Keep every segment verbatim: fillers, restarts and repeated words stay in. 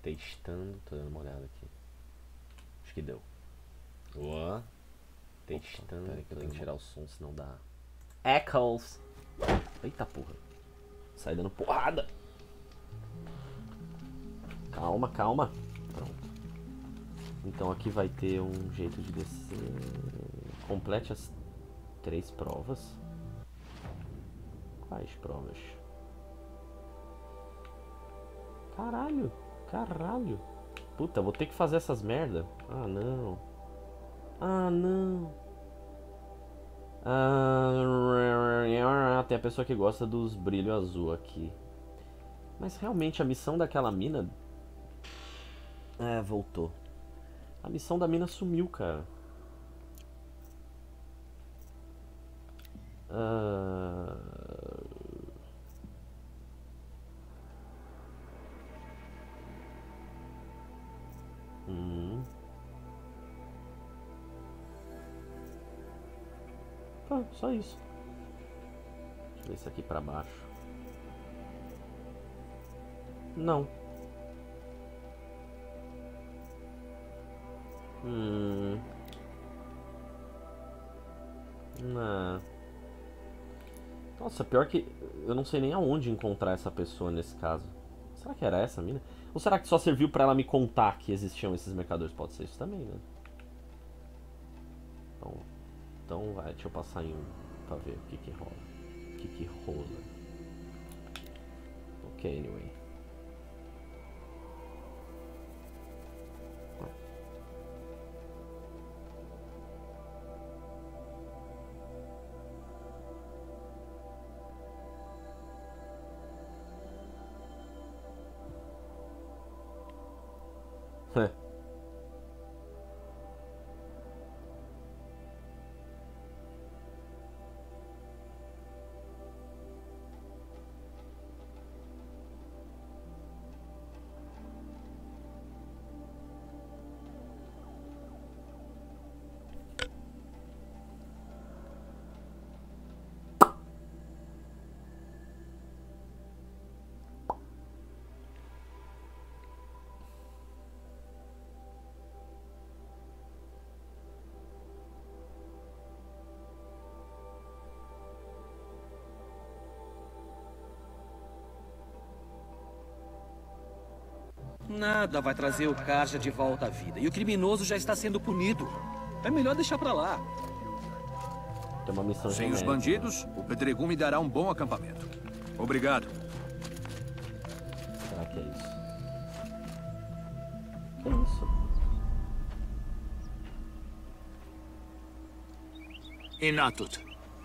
Testando, tô dando uma olhada aqui. Acho que deu. Ué. Testando, peraí que eu tenho que tirar o som, senão dá echoes. Eita porra. Sai dando porrada. Calma, calma. Pronto. Então aqui vai ter um jeito de descer. Complete as três provas. Quais provas? Caralho, caralho. Puta, vou ter que fazer essas merda. Ah, não. Ah, não. Ah, tem a pessoa que gosta dos brilhos azul aqui. Mas realmente a missão daquela mina... É, voltou. A missão da mina sumiu, cara. Ah... Hum. Ah, só isso. Deixa eu ver isso aqui pra baixo. Não. Hum. Não. Nossa, pior que eu não sei nem aonde encontrar essa pessoa nesse caso. Será que era essa mina? Ou será que só serviu pra ela me contar que existiam esses mercadores? Pode ser isso também, né? Então, então vai, deixa eu passar em um pra ver o que que rola. O que que rola. Ok, anyway. É. Nada vai trazer o Karja de volta à vida. E o criminoso já está sendo punido. É melhor deixar pra lá. Tem uma missão Sem os bandidos, o Pedregum me dará um bom acampamento. Obrigado. Será que é isso? Que isso? Inatut.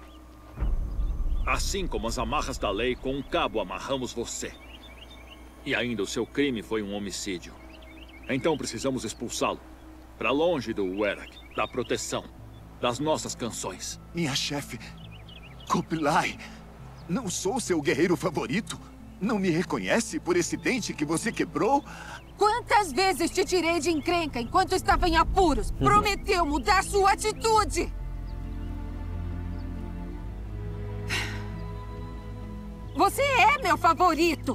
Assim como as amarras da lei, com um cabo amarramos você. E ainda o seu crime foi um homicídio. Então precisamos expulsá-lo. Para longe do Werak, da proteção, das nossas canções. Minha chefe, Kublai, não sou seu guerreiro favorito? Não me reconhece por esse dente que você quebrou? Quantas vezes te tirei de encrenca enquanto estava em apuros? Prometeu mudar sua atitude! Você é meu favorito!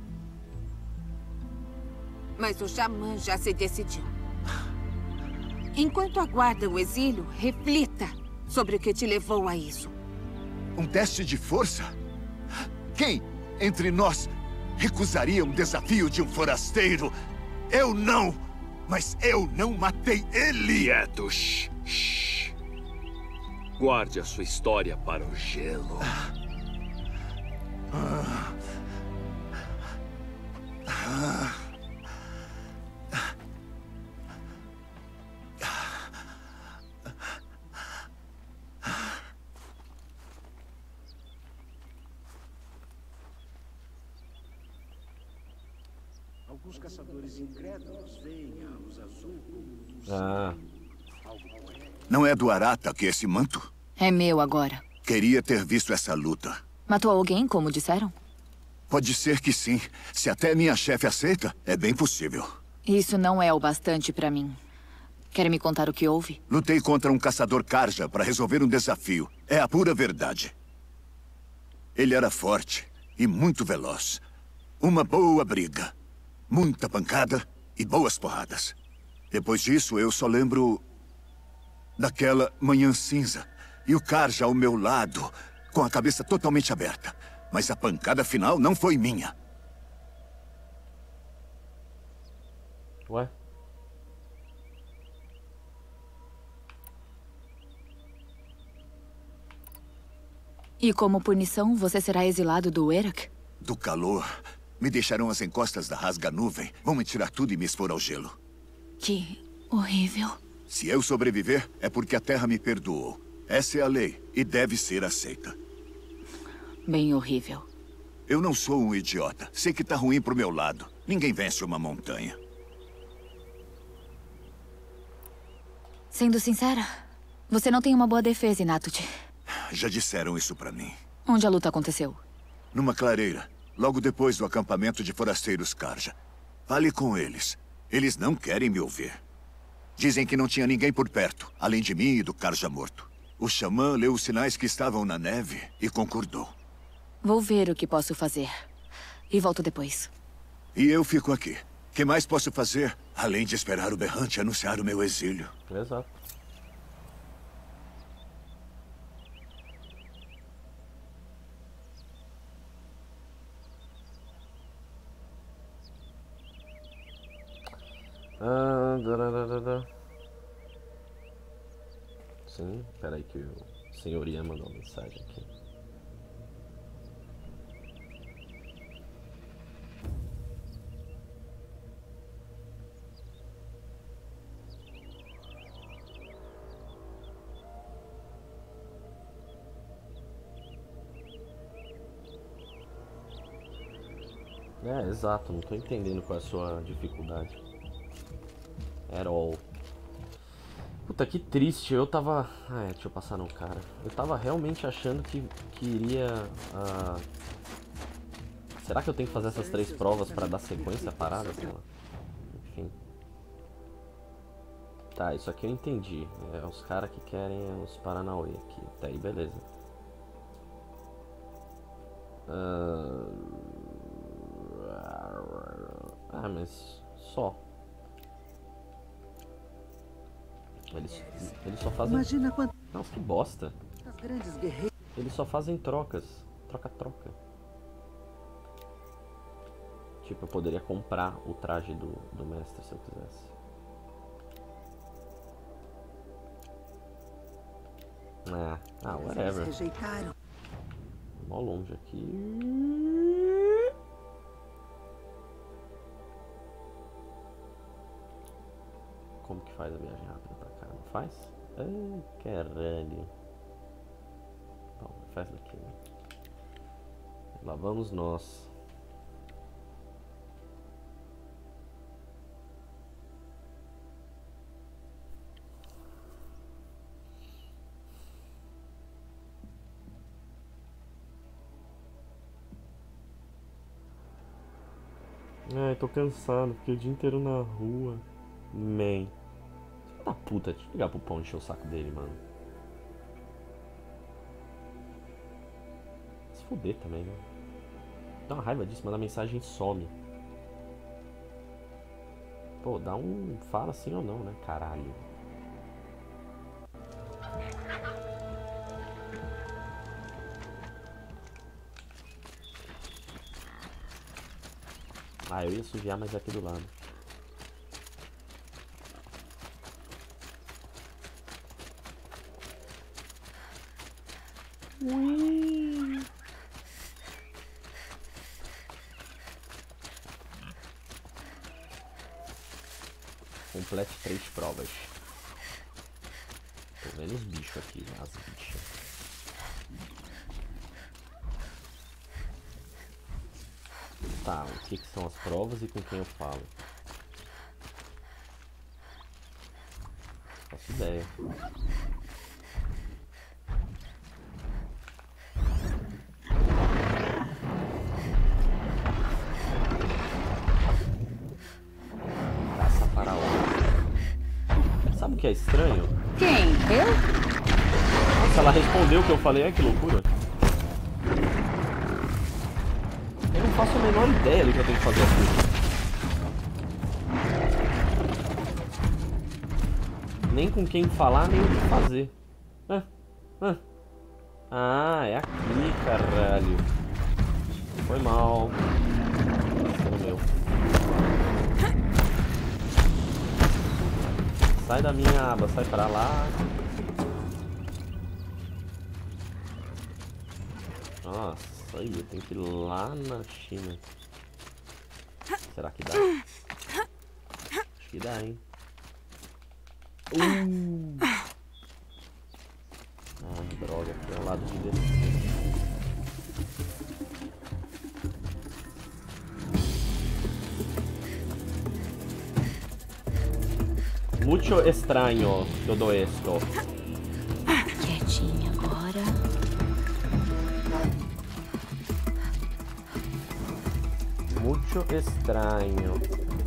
Mas o xamã já se decidiu. Enquanto aguarda o exílio, reflita sobre o que te levou a isso. Um teste de força? Quem entre nós recusaria um desafio de um forasteiro? Eu não! Mas eu não matei ele! Quieto, shh, shh. Guarde a sua história para o gelo. Ah. Ah. Alguns caçadores incrédulos veem a luz azul como luz. Ah. Não é do Aratak esse manto? É meu agora. Queria ter visto essa luta. Matou alguém, como disseram? Pode ser que sim. Se até minha chefe aceita, é bem possível. Isso não é o bastante pra mim. Quer me contar o que houve? Lutei contra um caçador Karja para resolver um desafio. É a pura verdade. Ele era forte e muito veloz. Uma boa briga. Muita pancada E boas porradas. Depois disso, eu só lembro daquela manhã cinza. E o Karja ao meu lado, com a cabeça totalmente aberta. Mas a pancada final não foi minha. Ué? E como punição, você será exilado do Werak? Do calor, me deixarão às encostas da rasga-nuvem. Vão me tirar tudo e me expor ao gelo. Que horrível. Se eu sobreviver, é porque a Terra me perdoou. Essa é a lei e deve ser aceita. Bem horrível. Eu não sou um idiota. Sei que tá ruim pro meu lado. Ninguém vence uma montanha. Sendo sincera, você não tem uma boa defesa, Inatut. Já disseram isso pra mim. Onde a luta aconteceu? Numa clareira, logo depois do acampamento de forasteiros Karja. Fale com eles. Eles não querem me ouvir. Dizem que não tinha ninguém por perto, além de mim e do Karja morto. O xamã leu os sinais que estavam na neve e concordou. Vou ver o que posso fazer. E volto depois. E eu fico aqui. O que mais posso fazer, além de esperar o berrante anunciar o meu exílio? Exato. Ah, dararara. Sim, peraí que o senhoria mandou uma mensagem aqui. É, exato, não tô entendendo qual é a sua dificuldade. At all. Puta, que triste, eu tava... Ah, é, deixa eu passar no cara. Eu tava realmente achando que, que iria... Uh... Será que eu tenho que fazer essas três provas pra dar sequência à parada? Sei lá. Enfim. Tá, isso aqui eu entendi. É os caras que querem os Paranauê aqui. Tá aí, beleza. Uh... Ah, mas só. Eles, eles só fazem... Imagina quanto... Nossa, que bosta. As grandes guerreiras... Eles só fazem trocas. Troca-troca. Tipo, eu poderia comprar o traje do, do mestre se eu quisesse. Ah, ah, whatever. Rejeitaram. Mó longe aqui. Como que faz a viagem rápida pra cá? Não faz? Ai, caralho. Bom, faz daqui, né? Lá vamos nós. Ai, tô cansado, fiquei o dia inteiro na rua. Man. Filho da puta, deixa eu ligar pro pão e encher o saco dele, mano. Se fuder também, né? Dá uma raiva disso, manda mensagem e some. Pô, dá um... Fala sim ou não, né? Caralho. Ah, eu ia sujar, mas é aqui do lado. Ui. Complete três provas. Tô vendo os bichos aqui, as bichas. Tá, o que, que são as provas e com quem eu falo? Não faço ideia. Caça para onde? Sabe o que é estranho? Quem? Eu? Nossa, ela respondeu o que eu falei, ai que loucura. Eu não faço a menor ideia do que eu tenho que fazer aqui. Nem com quem falar, nem o que fazer. Ah, ah. ah é aqui, caralho. Foi mal. Foi meu. Sai da minha aba, sai pra lá. Nossa, aí eu tenho que ir lá na China. Será que dá? Acho que dá, hein? Uh. Ah, droga, aqui é o lado de dentro. Mucho extraño todo esto. Quietinha agora. Mucho extraño.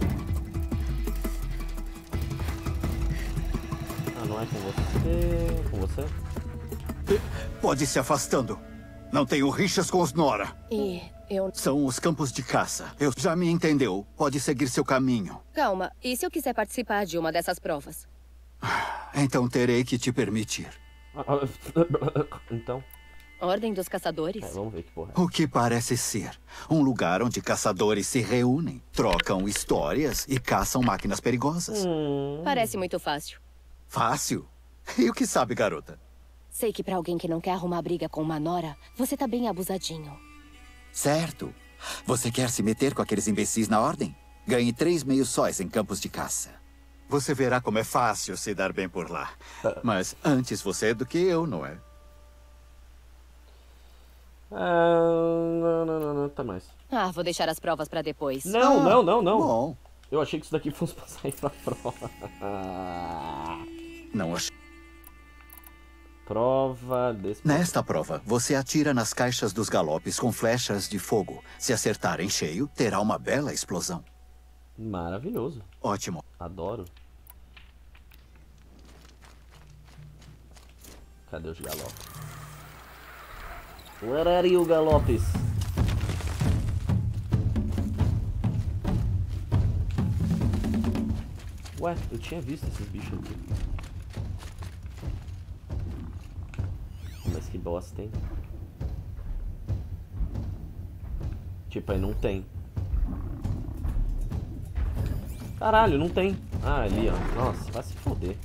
Ah, não é com você? Com você? Pode ir se afastando. Não tenho rixas com os Nora. E eu... São os campos de caça. Eu já me entendeu. Pode seguir seu caminho. Calma, e se eu quiser participar de uma dessas provas? Então terei que te permitir. Então? Ordem dos Caçadores? É, vamos ver que porra é. O que parece ser um lugar onde caçadores se reúnem, trocam histórias e caçam máquinas perigosas. Hum. Parece muito fácil. Fácil? E o que sabe, garota? Sei que pra alguém que não quer arrumar briga com uma Nora, você tá bem abusadinho. Certo. Você quer se meter com aqueles imbecis na ordem? Ganhe três meios sóis em campos de caça. Você verá como é fácil se dar bem por lá. Mas antes você do que eu, não é? Ah, não, não, não, não, tá mais. Ah, vou deixar as provas pra depois. Não, Ah, não, não, não. Bom. Eu achei que isso daqui fosse pra sair pra prova. Não achei. Prova desse... Nesta prova, você atira nas caixas dos galopes com flechas de fogo. Se acertar em cheio, terá uma bela explosão. Maravilhoso. Ótimo. Adoro. Cadê os galopes? Where are you, galopes? Ué, eu tinha visto esses bichos aqui. Mas que bosta, hein? Tipo, aí não tem. Caralho, não tem. Ah, ali, ó. Nossa, vai se foder.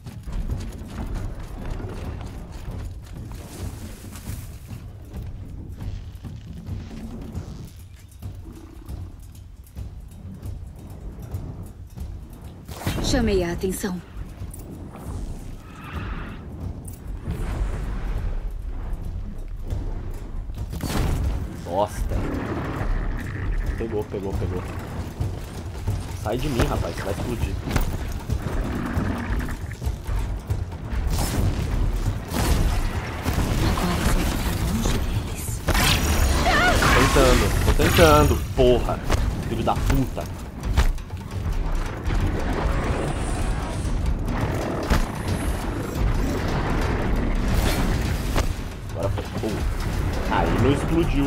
Chamei a atenção. Bosta. Pegou, pegou, pegou. Sai de mim, rapaz, vai explodir. Agora você fica longe deles. Tô tentando, tô tentando, porra. Filho da puta. Agora foi. Pô. Aí não explodiu.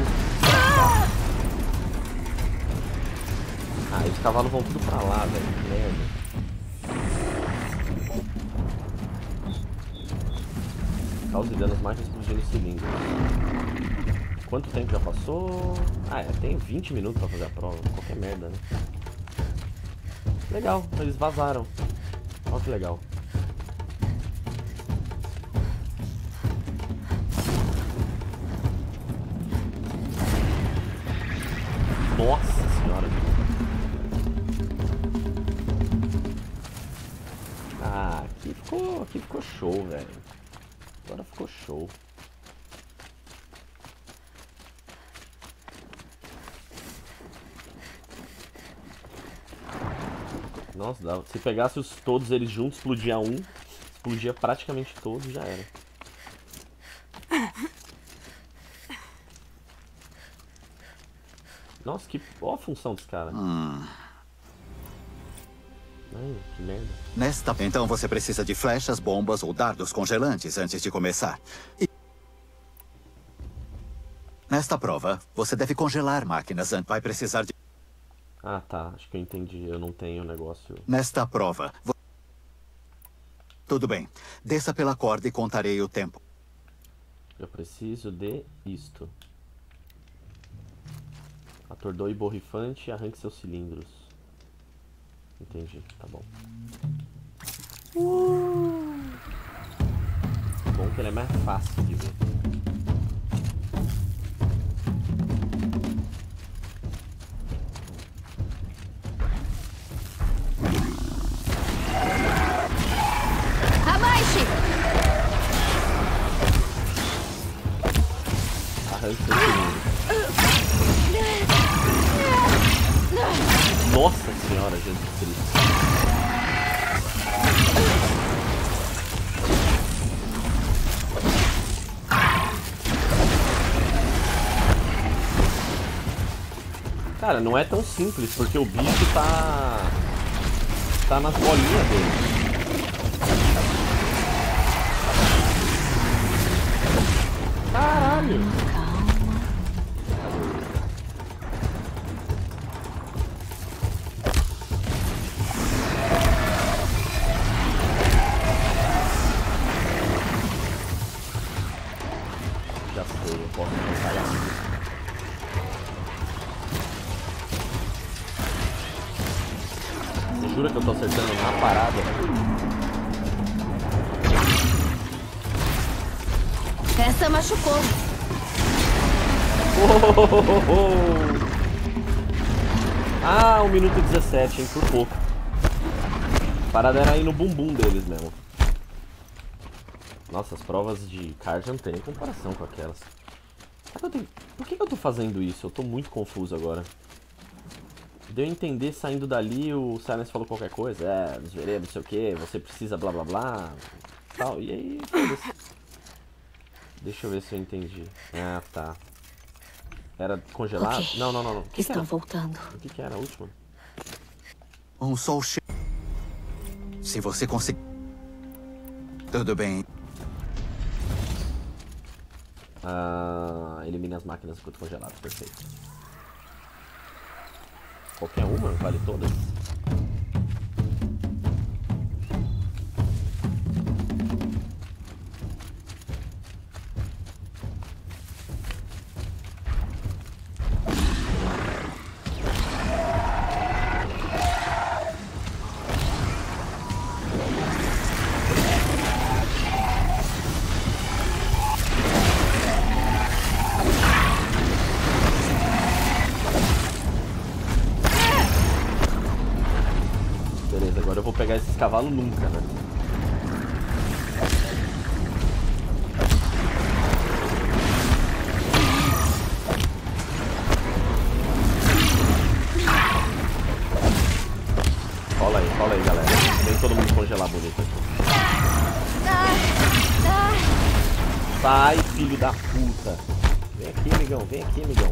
Ah, os cavalos vão tudo pra lá, velho. Que merda. Causa de danos mais explodindo o cilindro. Quanto tempo já passou? Ah, é, tem vinte minutos pra fazer a prova. Qualquer merda, né? Legal, eles vazaram. Olha que legal. Nossa senhora. Ah, aqui ficou, aqui ficou show, velho. Agora ficou show. Nossa, dá. Se pegasse os, todos eles juntos, explodia um, explodia praticamente todos, já era. Nossa, que... Ó a função desse cara. Hum. Ai, que merda. Nesta... Então você precisa de flechas, bombas ou dardos congelantes antes de começar. E... Nesta prova, você deve congelar máquinas antes. Vai precisar de... Ah, tá. Acho que eu entendi. Eu não tenho negócio... Nesta prova... Vo... Tudo bem. Desça pela corda e contarei o tempo. Eu preciso de isto. Atordoe borrifante e arranque seus cilindros. Entendi, tá bom. Uh! Bom que ele é mais fácil de ver. Abaixe! Arranque seus cilindros. Nossa Senhora, Jesus Cristo. Cara, não é tão simples, porque o bicho tá... tá nas bolinhas dele. Caralho! Já sei, eu posso pensar assim. Você jura que eu tô acertando na parada? Essa machucou. Oh, oh, oh, oh. Ah, um minuto e dezessete, hein? Por pouco. A parada era aí no bumbum deles mesmo. Nossa, as provas de kart não tem comparação com aquelas. Eu tenho... Por que eu tô fazendo isso? Eu tô muito confuso agora. Deu a entender, saindo dali, o Silence falou qualquer coisa. É, nos veremos, não sei o que, você precisa blá blá blá. Tal, e aí, foda-se. Deixa eu ver se eu entendi. Ah, tá. Era congelado? Okay. Não, não, não. não. Que Estão que voltando. O que, que era a última? Um sol cheio. Se você conseguir... Tudo bem. Ah, elimine as máquinas enquanto congelado. Perfeito. Qualquer uma? Vale todas? Agora eu vou pegar esses cavalos nunca, né? Cola aí, cola aí, galera. Vem todo mundo congelar bonito aqui. Sai, filho da puta. Vem aqui, amigão. Vem aqui, amigão.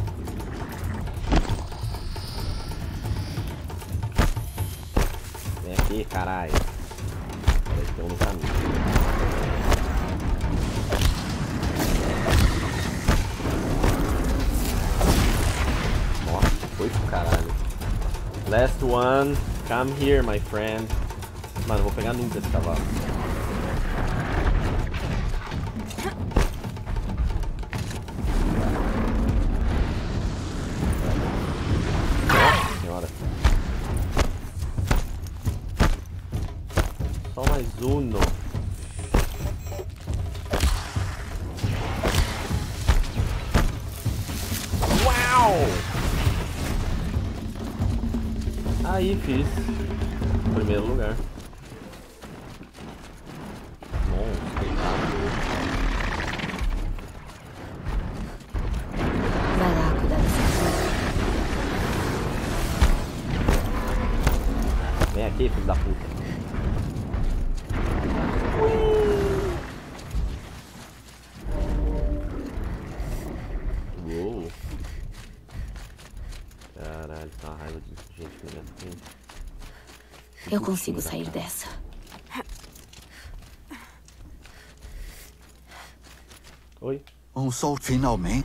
Vem aqui, caralho. Eles estão no caminho. Nossa, foi pro caralho. Last one. Come here, my friend. Mano, eu vou pegar nunca esse cavalo. Nossa senhora. Só mais uno. Uau! Aí fiz. Primeiro lugar. Nossa, Vai lá, cuidar dessa coisa. vem aqui, filho da puta. Uou. Caralho, tá uma raiva de gente me metendo. Eu consigo sair dessa. Oi? Um sol finalmente.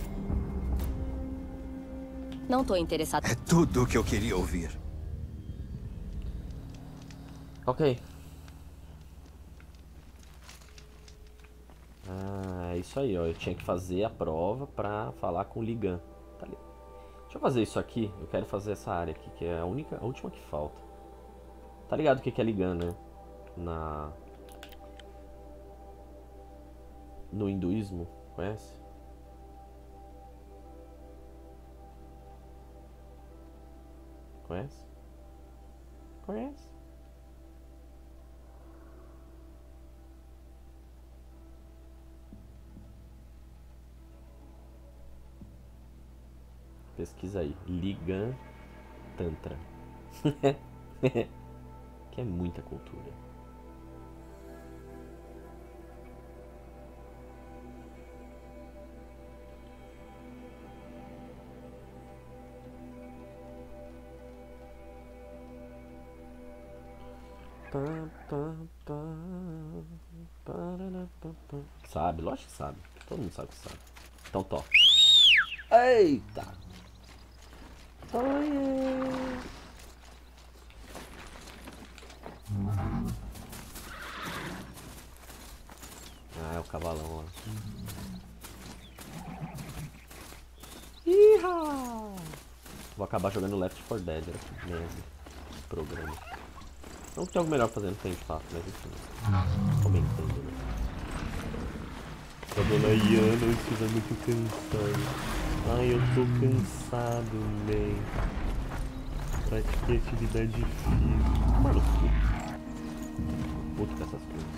Não tô interessado. É tudo o que eu queria ouvir. Ok. Ah, é isso aí, ó. Eu tinha que fazer a prova pra falar com o Ligan. Tá ali. Deixa eu fazer isso aqui. Eu quero fazer essa área aqui, que é a única, a última que falta. Tá ligado o que que é Ligan, né? Na... No hinduísmo, conhece? Conhece? Conhece? Pesquisa aí, Ligan Tantra. Que é muita cultura. Sabe, lógico que sabe. Todo mundo sabe que sabe. Então top. Eita! Ah, é o cavalão, ó. Iha! Vou acabar jogando Left four Dead aqui mesmo. Programa. Não que tem algo melhor fazendo que a gente faça, mas enfim. Comentando, né? A dona Iana, eu estiver muito cansado. Ai, eu tô cansado, man. Pratiquei atividade física. Mano, puto. Puto com essas coisas.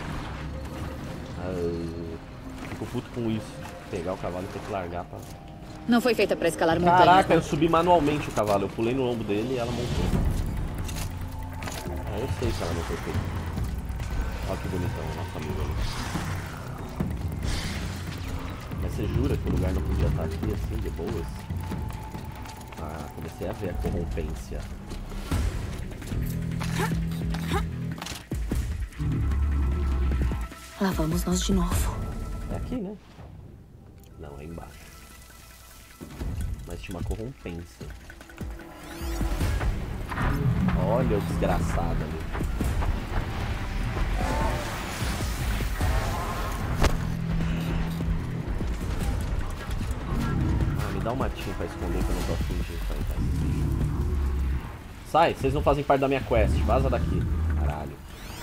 Ah, fico puto com isso. Pegar o cavalo e ter que largar pra... Não foi feita pra escalar montanhas. Caraca, eu subi manualmente o cavalo. Eu pulei no lombo dele e ela montou. Ah, eu sei que ela não foi feita. Olha que bonitão o nosso amigo ali. Mas você jura que o lugar não podia estar aqui assim, de boas? Ah, comecei a ver a corrompência. Lá vamos nós de novo. É aqui, né? Não, é embaixo. Mas tinha uma corrompência. Olha o desgraçado ali. Ah, me dá um matinho pra esconder que eu não tô afim de enfrentar esse bicho. Sai, vocês não fazem parte da minha quest. Vaza daqui. Caralho.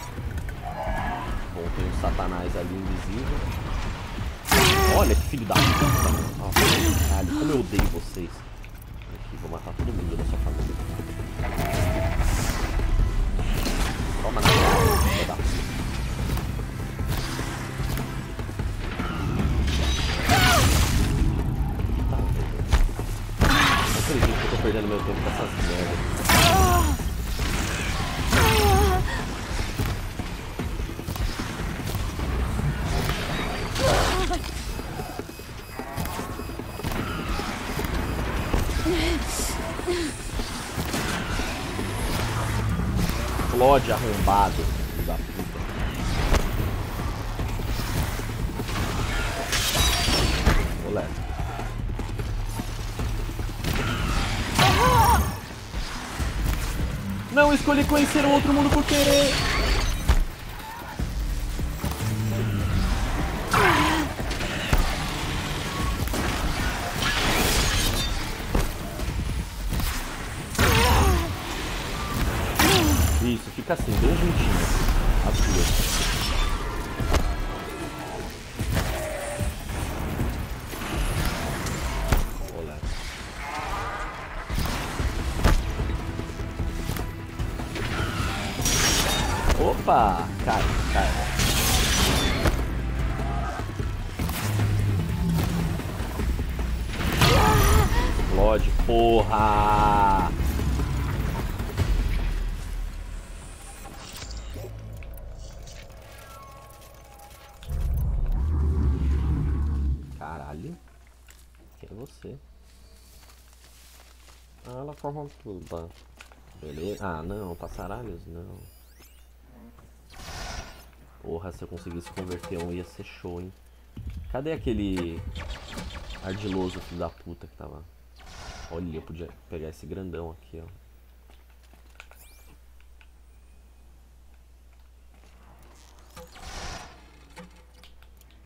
Bom, tem um satanás ali invisível. Olha que filho da puta. Oh, caralho, como eu odeio vocês. Aqui, vou matar todo mundo da sua família. Toma na cara, filho da puta. Não acredito que eu tô perdendo meu tempo com essas merdas. Explode, arrombado, filho da puta. Olé. Não escolhi conhecer um outro mundo por querer. Isso, fica assim, bem juntinho. As duas. Olá. Opa! Cai, cai. Explode, porra! Caralho. Quem é você? Ah, ela forma tudo. Beleza. Ah, não. Passaralhos? Não. Porra, se eu conseguisse converter um ia ser show, hein? Cadê aquele ardiloso filho da puta que tava... Olha, eu podia pegar esse grandão aqui, ó.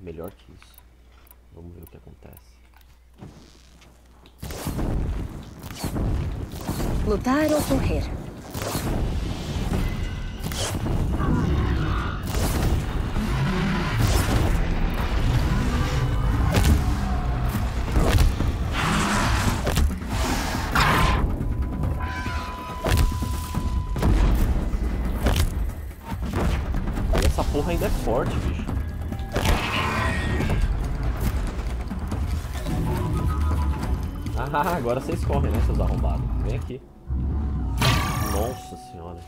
melhor que isso. Vamos ver o que acontece. Lutar ou correr? E essa porra ainda é forte, bicho. Ah, agora vocês correm, né, seus arrombados? Vem aqui. Nossa senhora.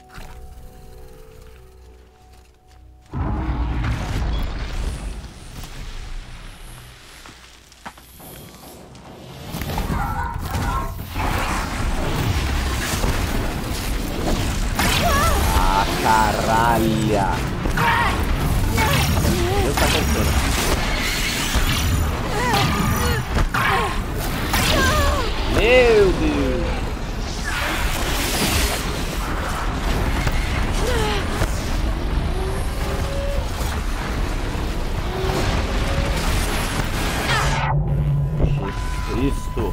Ah, caralho. O que tá acontecendo? Meu Deus! Cristo!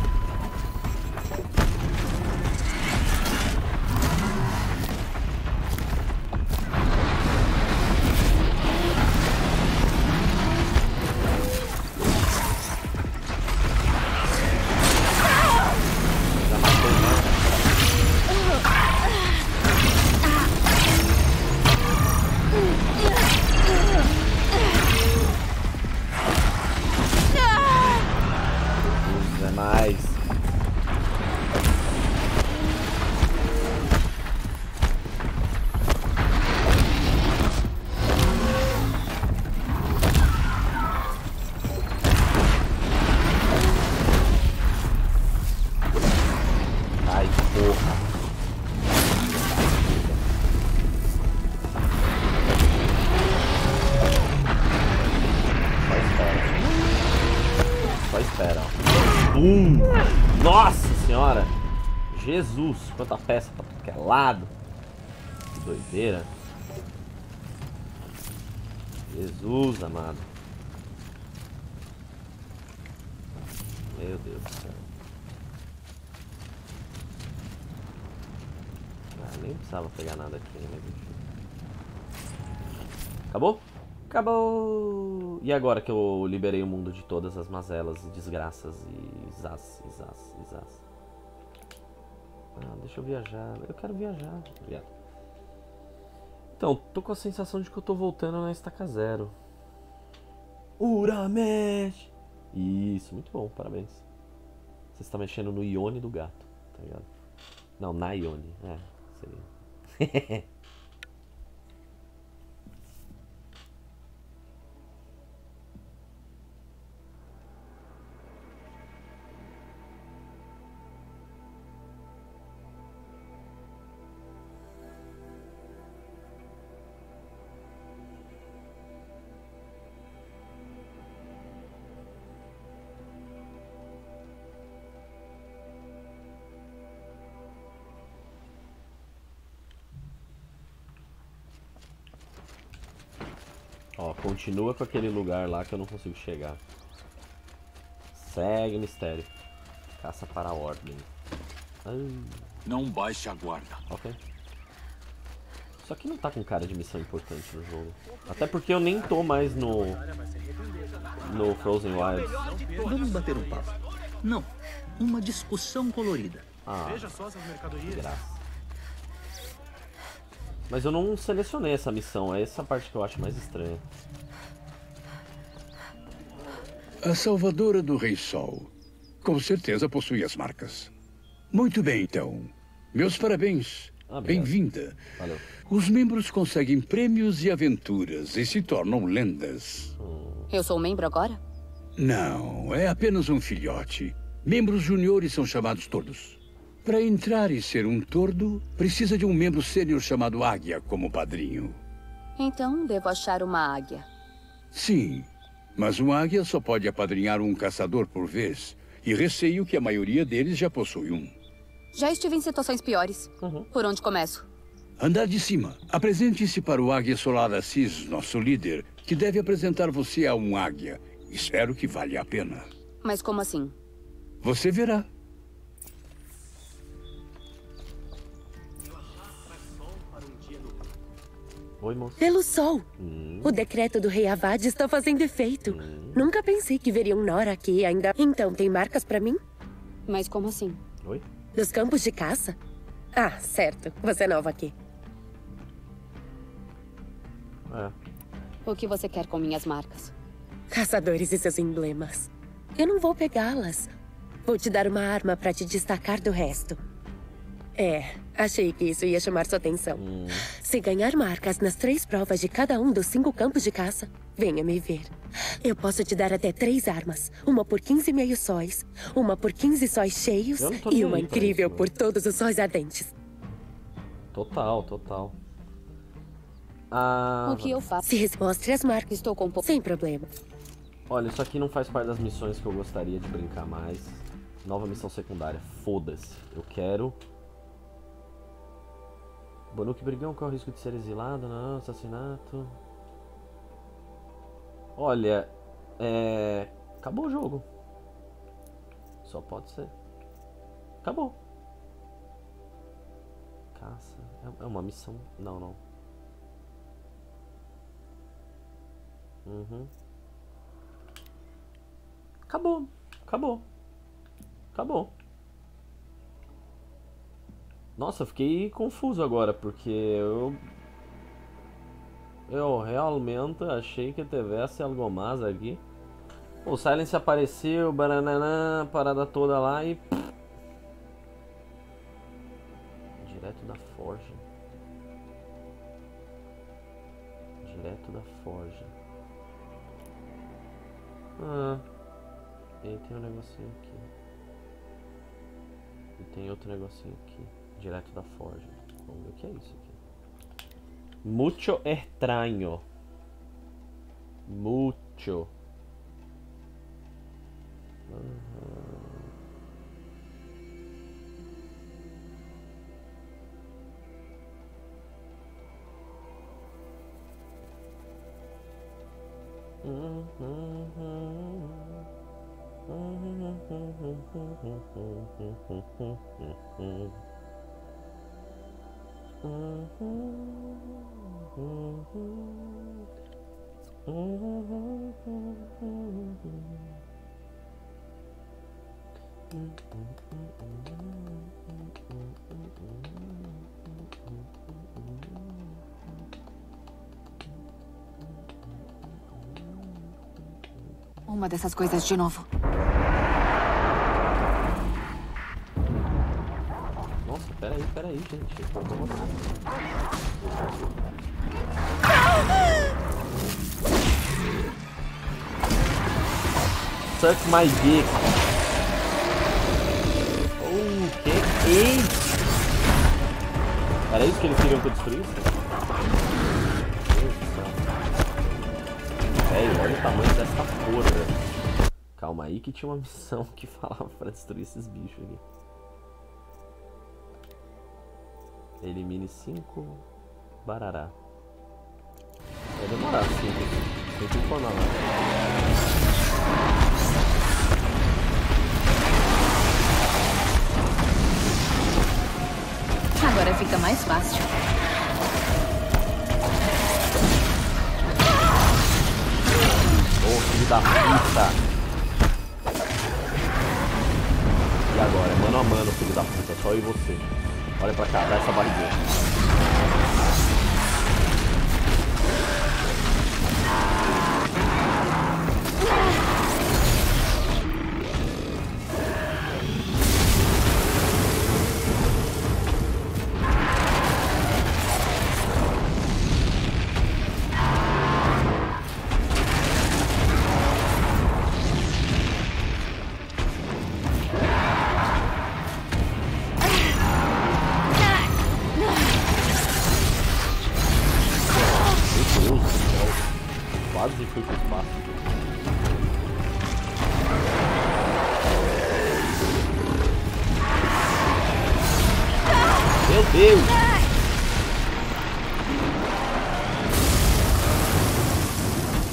Hum, nossa senhora! Jesus, quanta peça pra tudo que é lado! Que doideira! Jesus amado! Meu Deus do céu! Ah, nem precisava pegar nada aqui, né? Acabou? Acabou! E agora que eu liberei o mundo de todas as mazelas e desgraças e zaz, e zaz, e zaz. Ah, deixa eu viajar. Eu quero viajar. Viado. Então, tô com a sensação de que eu tô voltando na estaca zero. Uramesh! Isso, muito bom, parabéns. Você está mexendo no Ione do gato, tá ligado? Não, na Ione. É, seria. Ó, continua com aquele lugar lá que eu não consigo chegar. Segue o mistério. Caça para a ordem. Ah. Não baixe a guarda. Ok. Isso aqui não tá com cara de missão importante no jogo. Até porque eu nem tô mais no... No Frozen Wilds. Vamos bater um papo. Não, uma discussão colorida. Ah, que graça. Mas eu não selecionei essa missão, é essa parte que eu acho mais estranha. A Salvadora do Rei Sol. Com certeza possui as marcas. Muito bem, então. Meus parabéns. Ah, bem-vinda. Valeu. Os membros conseguem prêmios e aventuras e se tornam lendas. Hum. Eu sou membro agora? Não, é apenas um filhote. Membros juniores são chamados tordos. Para entrar e ser um tordo, precisa de um membro sênior chamado Águia como padrinho. Então, devo achar uma águia. Sim, mas um águia só pode apadrinhar um caçador por vez. E receio que a maioria deles já possui um. Já estive em situações piores. Uhum. Por onde começo? Andar de cima. Apresente-se para o Águia Solar Assis, nosso líder, que deve apresentar você a um águia. Espero que valha a pena. Mas como assim? Você verá. Oi, moço. Pelo sol. Hum. O decreto do rei Avad está fazendo efeito. Hum. Nunca pensei que veria um Nora aqui ainda. Então, tem marcas pra mim? Mas como assim? Oi? Dos campos de caça? Ah, certo. Você é nova aqui. É. O que você quer com minhas marcas? Caçadores e seus emblemas. Eu não vou pegá-las. Vou te dar uma arma pra te destacar do resto. É, achei que isso ia chamar sua atenção. Hum. Se ganhar marcas nas três provas de cada um dos cinco campos de caça, venha me ver. Eu posso te dar até três armas. Uma por quinze meio sóis, uma por quinze sóis cheios e uma incrível por todos os sóis ardentes. Total, total. Ah, o que eu faço? Se mostre as marcas. Estou com pouco. Sem problema. Olha, isso aqui não faz parte das missões que eu gostaria de brincar mais. Nova missão secundária. Foda-se. Eu quero... Banuque Brigão corre o risco de ser exilado, não, assassinato. Olha, é... acabou o jogo. Só pode ser. Acabou. Caça. É uma missão? Não, não. Uhum. Acabou. Acabou. Acabou. Nossa, eu fiquei confuso agora, porque eu... Eu realmente achei que tivesse algo mais aqui. O Silence apareceu, baranana, parada toda lá e... Direto da Forja. Direto da Forja. Ah... E aí tem um negocinho aqui. E tem outro negocinho aqui. Direto da Forja. Vamos ver o que é isso aqui. Mucho extraño. Mucho. Uhum. Uma dessas coisas de novo. Nossa, peraí, peraí, gente. Suck my dick. Oh, que é? Era isso que eles queriam que eu destruísse? Velho, olha o tamanho dessa porra. Calma aí que tinha uma missão que falava pra destruir esses bichos aqui. Elimine cinco barará. Vai demorar cinco. Tem que informar lá. Agora fica mais fácil. Ô, filho da puta! E agora? Mano a mano, filho da puta. Só eu e você. Olha pra cá, dá essa barriguinha. Quase foi pro espaço. Meu Deus!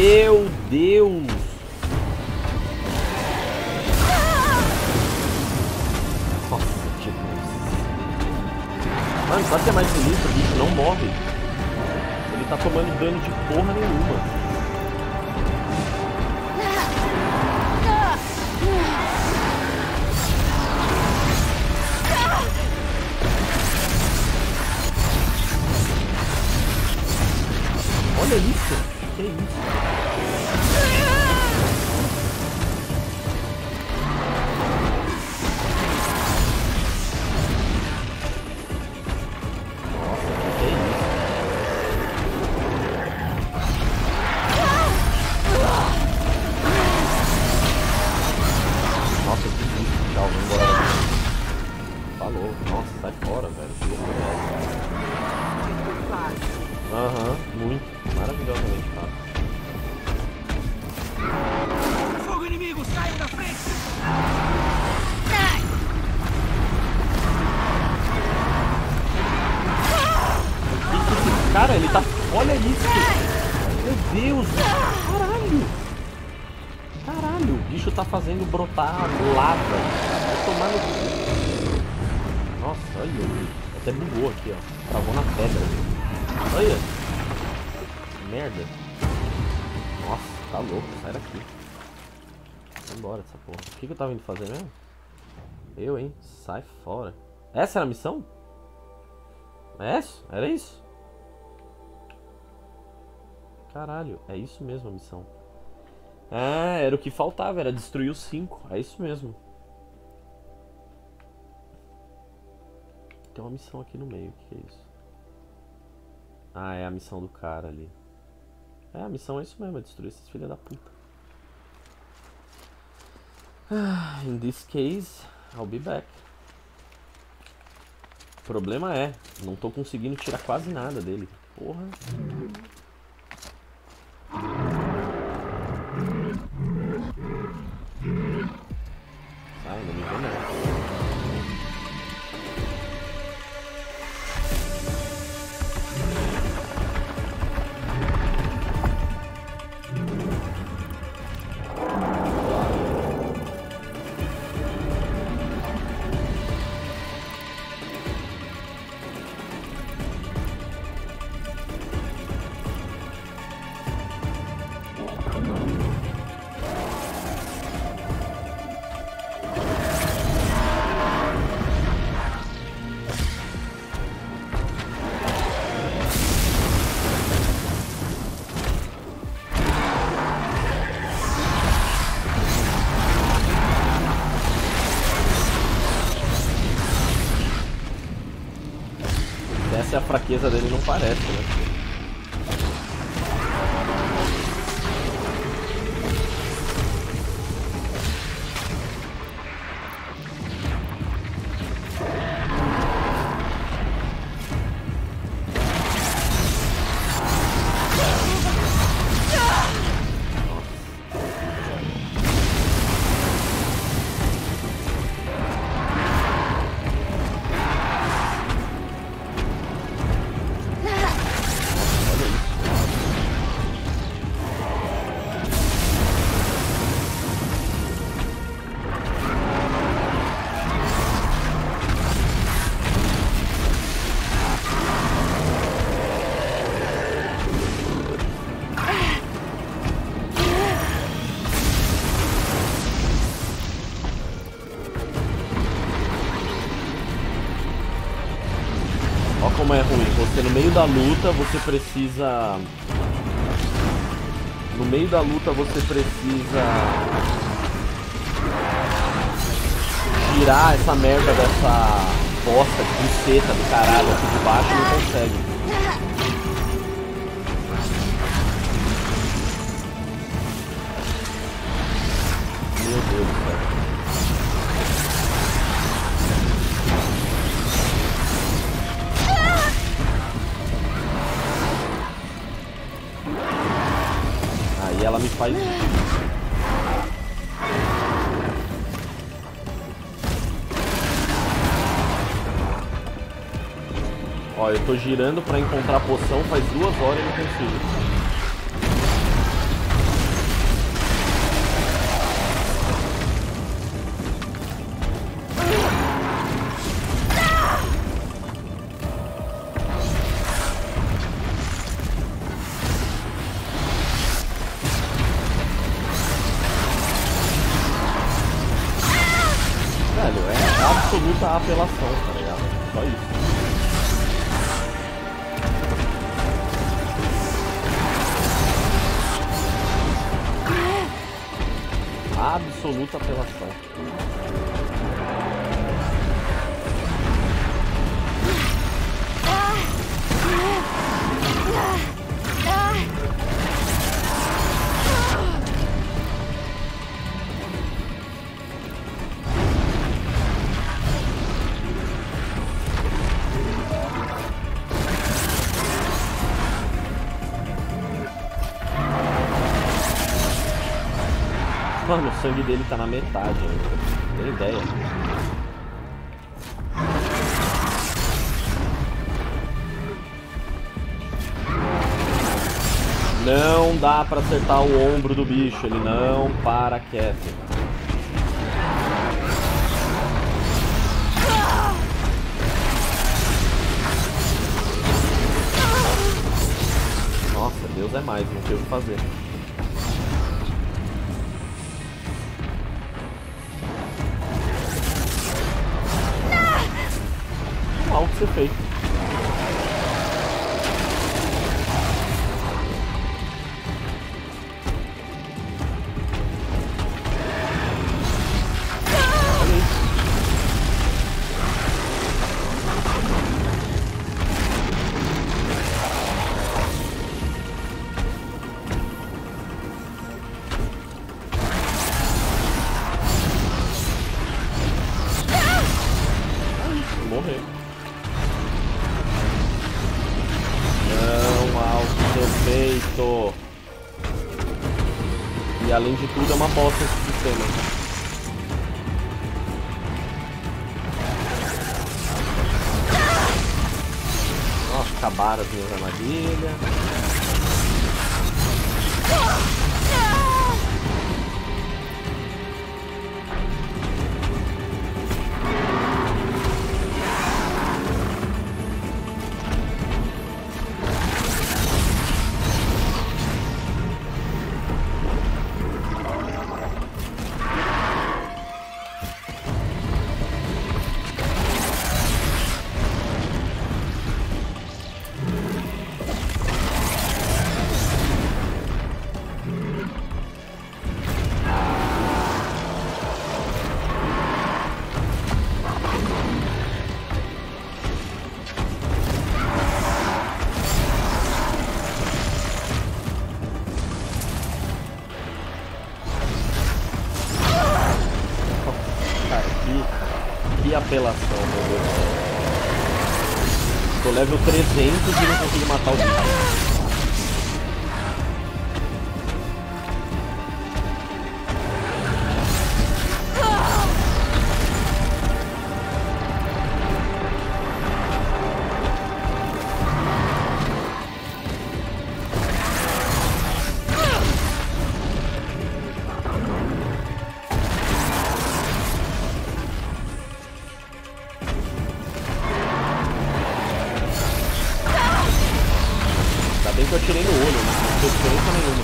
Meu Deus! Nossa, tipo... Mano, sabe o que é mais sinistro? O bicho não morre. Ele tá tomando dano de porra nenhuma. Olha isso! Que isso? Nossa, que bicho, tchau, vamos embora daqui. Falou, nossa, sai fora, velho. Que loucura. Aham, uhum, muito. Maravilhosamente fácil. Fogo inimigo, saiam da frente! Cara, ele tá... Olha isso! Meu Deus! Caralho! Caralho, o bicho tá fazendo brotar lava. Vai tomar no... Nossa, olha. Até bugou aqui, ó. Travou na pedra. Olha! Merda! Nossa, tá louco, sai daqui. Vai embora dessa porra. O que, que eu tava indo fazer mesmo? Eu, hein? Sai fora. Essa era a missão? É isso? Era isso? Caralho, é isso mesmo a missão. Ah, era o que faltava, era destruir os cinco. É isso mesmo. Tem uma missão aqui no meio, o que é isso? Ah, é a missão do cara ali. É, a missão é isso mesmo, é destruir esses filhos da puta. Ah, in this case, I'll be back. O problema é, não tô conseguindo tirar quase nada dele. Porra. Sai, não me vê não. Essa é a fraqueza dele, não parece, né? Como é ruim, você no meio da luta você precisa no meio da luta você precisa tirar essa merda dessa bosta de buceta do caralho aqui de baixo e não consegue. Meu Deus do céu. Aí ela me faz... Ó, eu tô girando pra encontrar a poção faz duas horas e não consigo. absoluta apelação, tá ligado? Só isso. Absoluta apelação. Mano, o sangue dele tá na metade ainda. Tem ideia. Não dá pra acertar o ombro do bicho, ele não para quieto. Nossa, Deus é mais, não tem o que fazer. Algo que ser feito. Olha isso. Morrer. Perfeito. E além de tudo é uma bosta esse sistema. Nossa, acabaram as minhas armadilhas. Que apelação, meu Deus do céu. Tô level trezentos e não consigo matar o bicho. Bem que eu atirei no olho, não tem diferença nenhuma.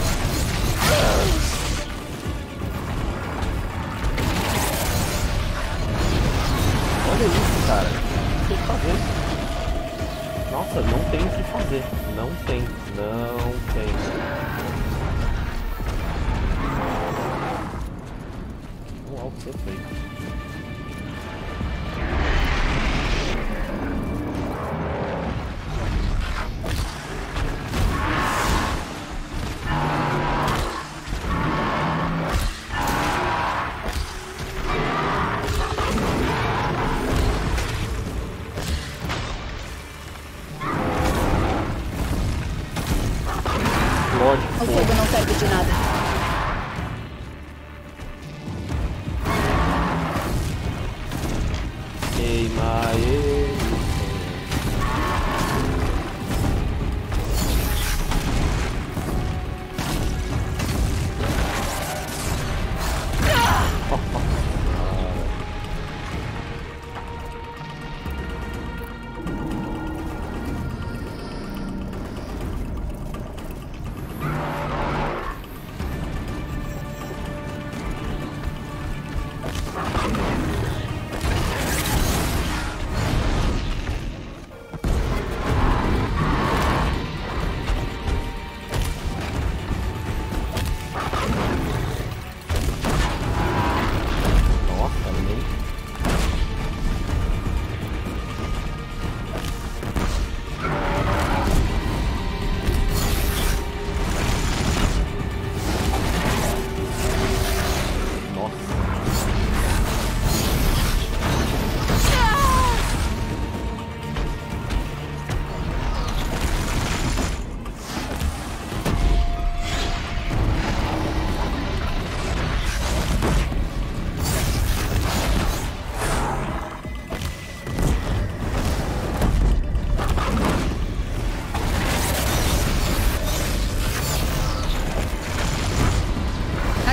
Olha isso, cara. O que tem que fazer? Nossa, não tem o que fazer. Não tem. Não tem. Não há o que ser feito. O fogo não serve de nada.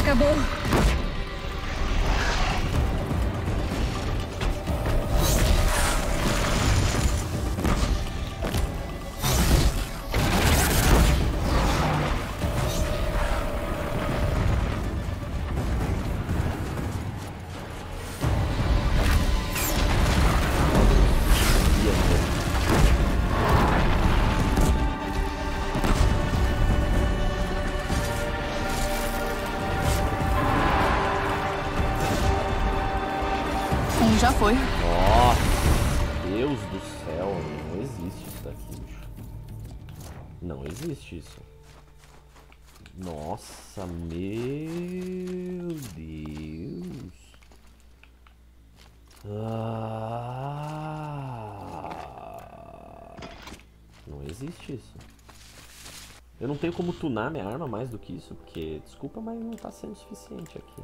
acabou. Já foi. Nossa, Deus do céu, não existe isso daqui, bicho. Não existe isso. Nossa, meu Deus. Ah, não existe isso. Eu não tenho como tunar minha arma mais do que isso, porque, desculpa, mas não tá sendo suficiente aqui.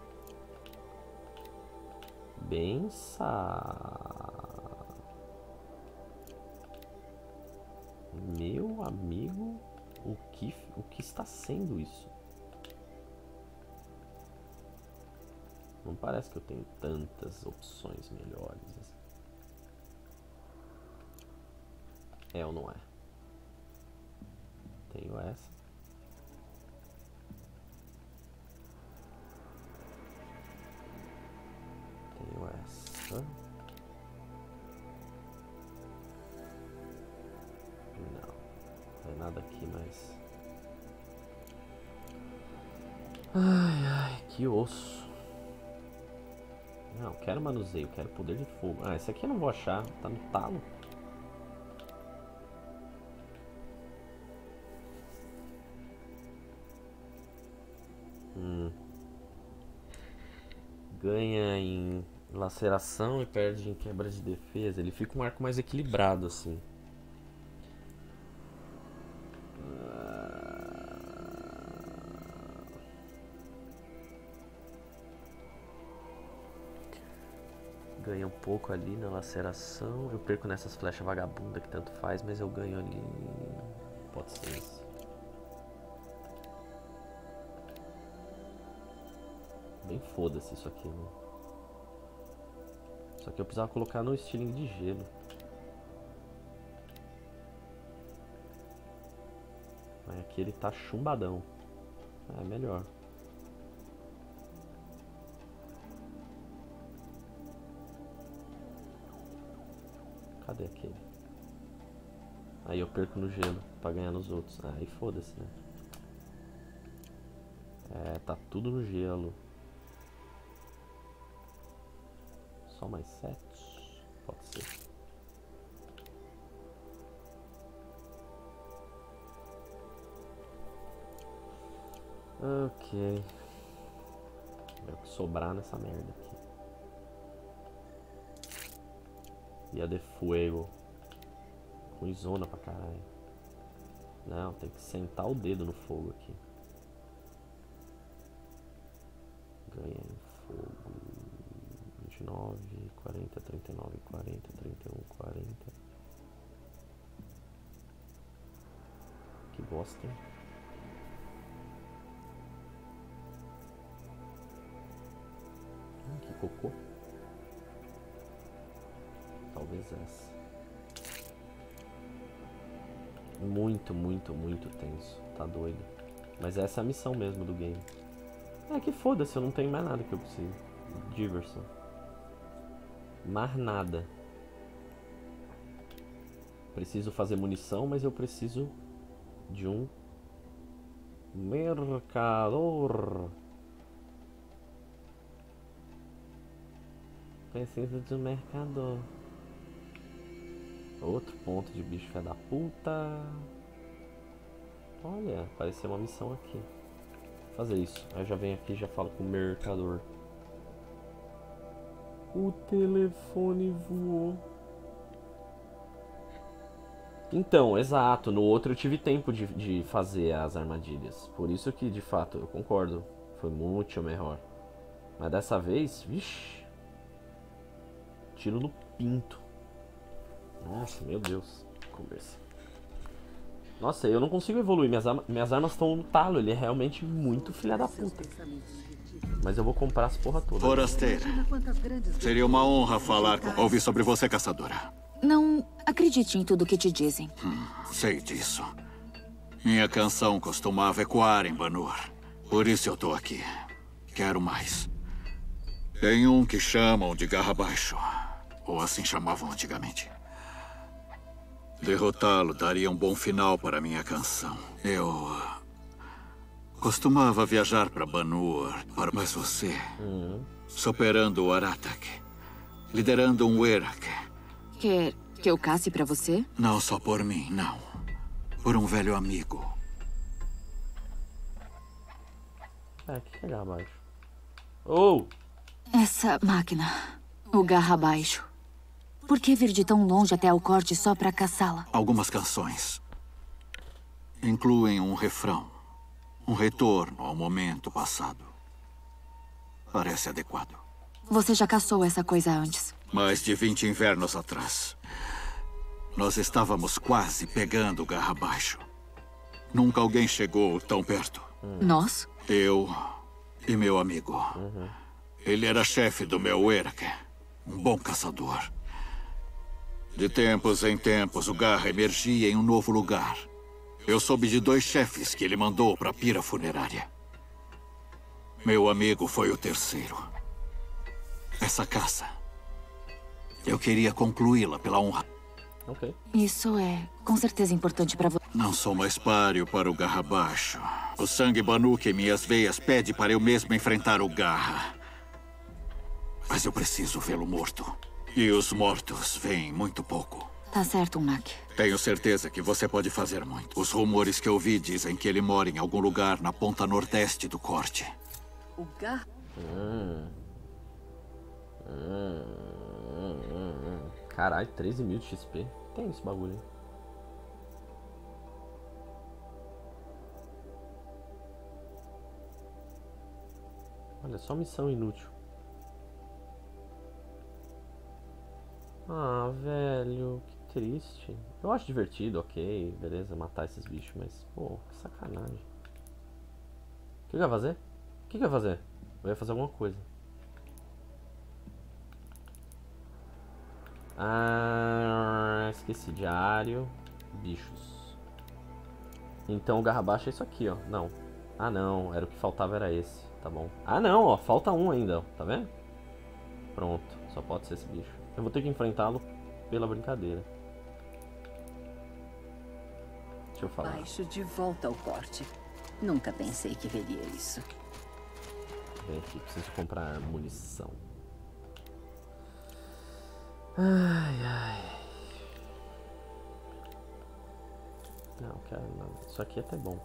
Bença. Meu amigo, o que, o que está sendo isso? Não parece que eu tenho tantas opções melhores assim. É ou não é? Tenho essa. Tenho essa. Não. Não tem nada aqui, mas... Ai, ai, que osso. Não, quero manuseio, quero poder de fogo. Ah, esse aqui eu não vou achar, tá no talo. Hum. Ganha em laceração e perde em quebra de defesa. Ele fica um arco mais equilibrado assim. Ganha um pouco ali na laceração. Eu perco nessas flechas vagabundas que tanto faz, mas eu ganho ali. Pode ser isso. Bem foda-se isso aqui, né? Só que eu precisava colocar no estilingue de gelo. Mas aqui ele tá chumbadão. É melhor. Cadê aquele? Aí eu perco no gelo pra ganhar nos outros. Aí foda-se, né? É, tá tudo no gelo. Só mais sete? Pode ser. Ok. É o que sobrar nessa merda aqui. E a de fuego. Ruizona pra caralho. Não, tem que sentar o dedo no fogo aqui. Ganha em fogo. vinte e nove, quarenta, trinta e nove, quarenta, trinta e um, quarenta. Que bosta, hein? Hum, que cocô. Talvez essa. Muito, muito, muito tenso. Tá doido. Mas essa é a missão mesmo do game. É que foda-se, eu não tenho mais nada que eu preciso. Diversão. Mais nada. Preciso fazer munição, mas eu preciso de um mercador. Preciso de um mercador. Outro ponto de bicho filha da puta. Olha, apareceu uma missão aqui. Vou fazer isso. Aí eu já venho aqui e já falo com o mercador. O telefone voou. Então, exato. No outro eu tive tempo de, de fazer as armadilhas. Por isso que, de fato, eu concordo. Foi muito melhor. Mas dessa vez, vixi. Tiro no pinto. Nossa, meu Deus. Conversa. Nossa, eu não consigo evoluir. Minhas, arma, minhas armas estão no talo. Ele é realmente muito filha da puta. Mas eu vou comprar as porra toda. Forasteira, seria uma honra falar com... Ouvir sobre você, caçadora. Não acredite em tudo que te dizem. Hum, sei disso. Minha canção costumava ecoar em Ban-Nur. Por isso eu tô aqui. Quero mais. Tem um que chamam de Garra Baixo. Ou assim chamavam antigamente. Derrotá-lo daria um bom final para minha canção. Eu... costumava viajar para Ban-Nur, para... mas você... Uhum. Superando o Aratak. Liderando um Werak. Quer que eu casse para você? Não só por mim, não. Por um velho amigo. É, que Garra Baixo. Oh! Essa máquina, o Garra Baixo. Por que vir de tão longe até o corte só pra caçá-la? Algumas canções incluem um refrão, um retorno ao momento passado. Parece adequado. Você já caçou essa coisa antes? Mais de vinte invernos atrás. Nós estávamos quase pegando o Garra Baixo. Nunca alguém chegou tão perto. Hum. Nós? Eu e meu amigo. Uhum. Ele era chefe do meu Werak, um bom caçador. De tempos em tempos, o Garra emergia em um novo lugar. Eu soube de dois chefes que ele mandou para a pira funerária. Meu amigo foi o terceiro. Essa caça, eu queria concluí-la pela honra. Ok. Isso é com certeza importante para você. Não sou mais páreo para o Garra Baixo. O sangue Banuk em minhas veias pede para eu mesmo enfrentar o Garra. Mas eu preciso vê-lo morto. E os mortos veem muito pouco. Tá certo, Unak. Tenho certeza que você pode fazer muito. Os rumores que eu vi dizem que ele mora em algum lugar na ponta nordeste do corte. O Garra... Hum. Hum, hum, hum, hum. Caralho, treze mil de X P. Tem esse bagulho aí. Olha, só missão inútil. Ah, velho, que triste. Eu acho divertido, ok, beleza, matar esses bichos, mas, pô, que sacanagem. O que eu ia fazer? O que eu ia fazer? Eu ia fazer alguma coisa. Ah, esqueci. Diário, bichos. Então o Garra Baixo é isso aqui, ó. Não. Ah, não, era o que faltava, era esse. Tá bom. Ah, não, ó, falta um ainda, ó. Tá vendo? Pronto, só pode ser esse bicho. Eu vou ter que enfrentá-lo pela brincadeira. Deixa eu falar. Baixo de volta ao corte. Nunca pensei que veria isso. Vem aqui, preciso comprar munição. Ai, ai. Não, quero não. Isso aqui é até bom.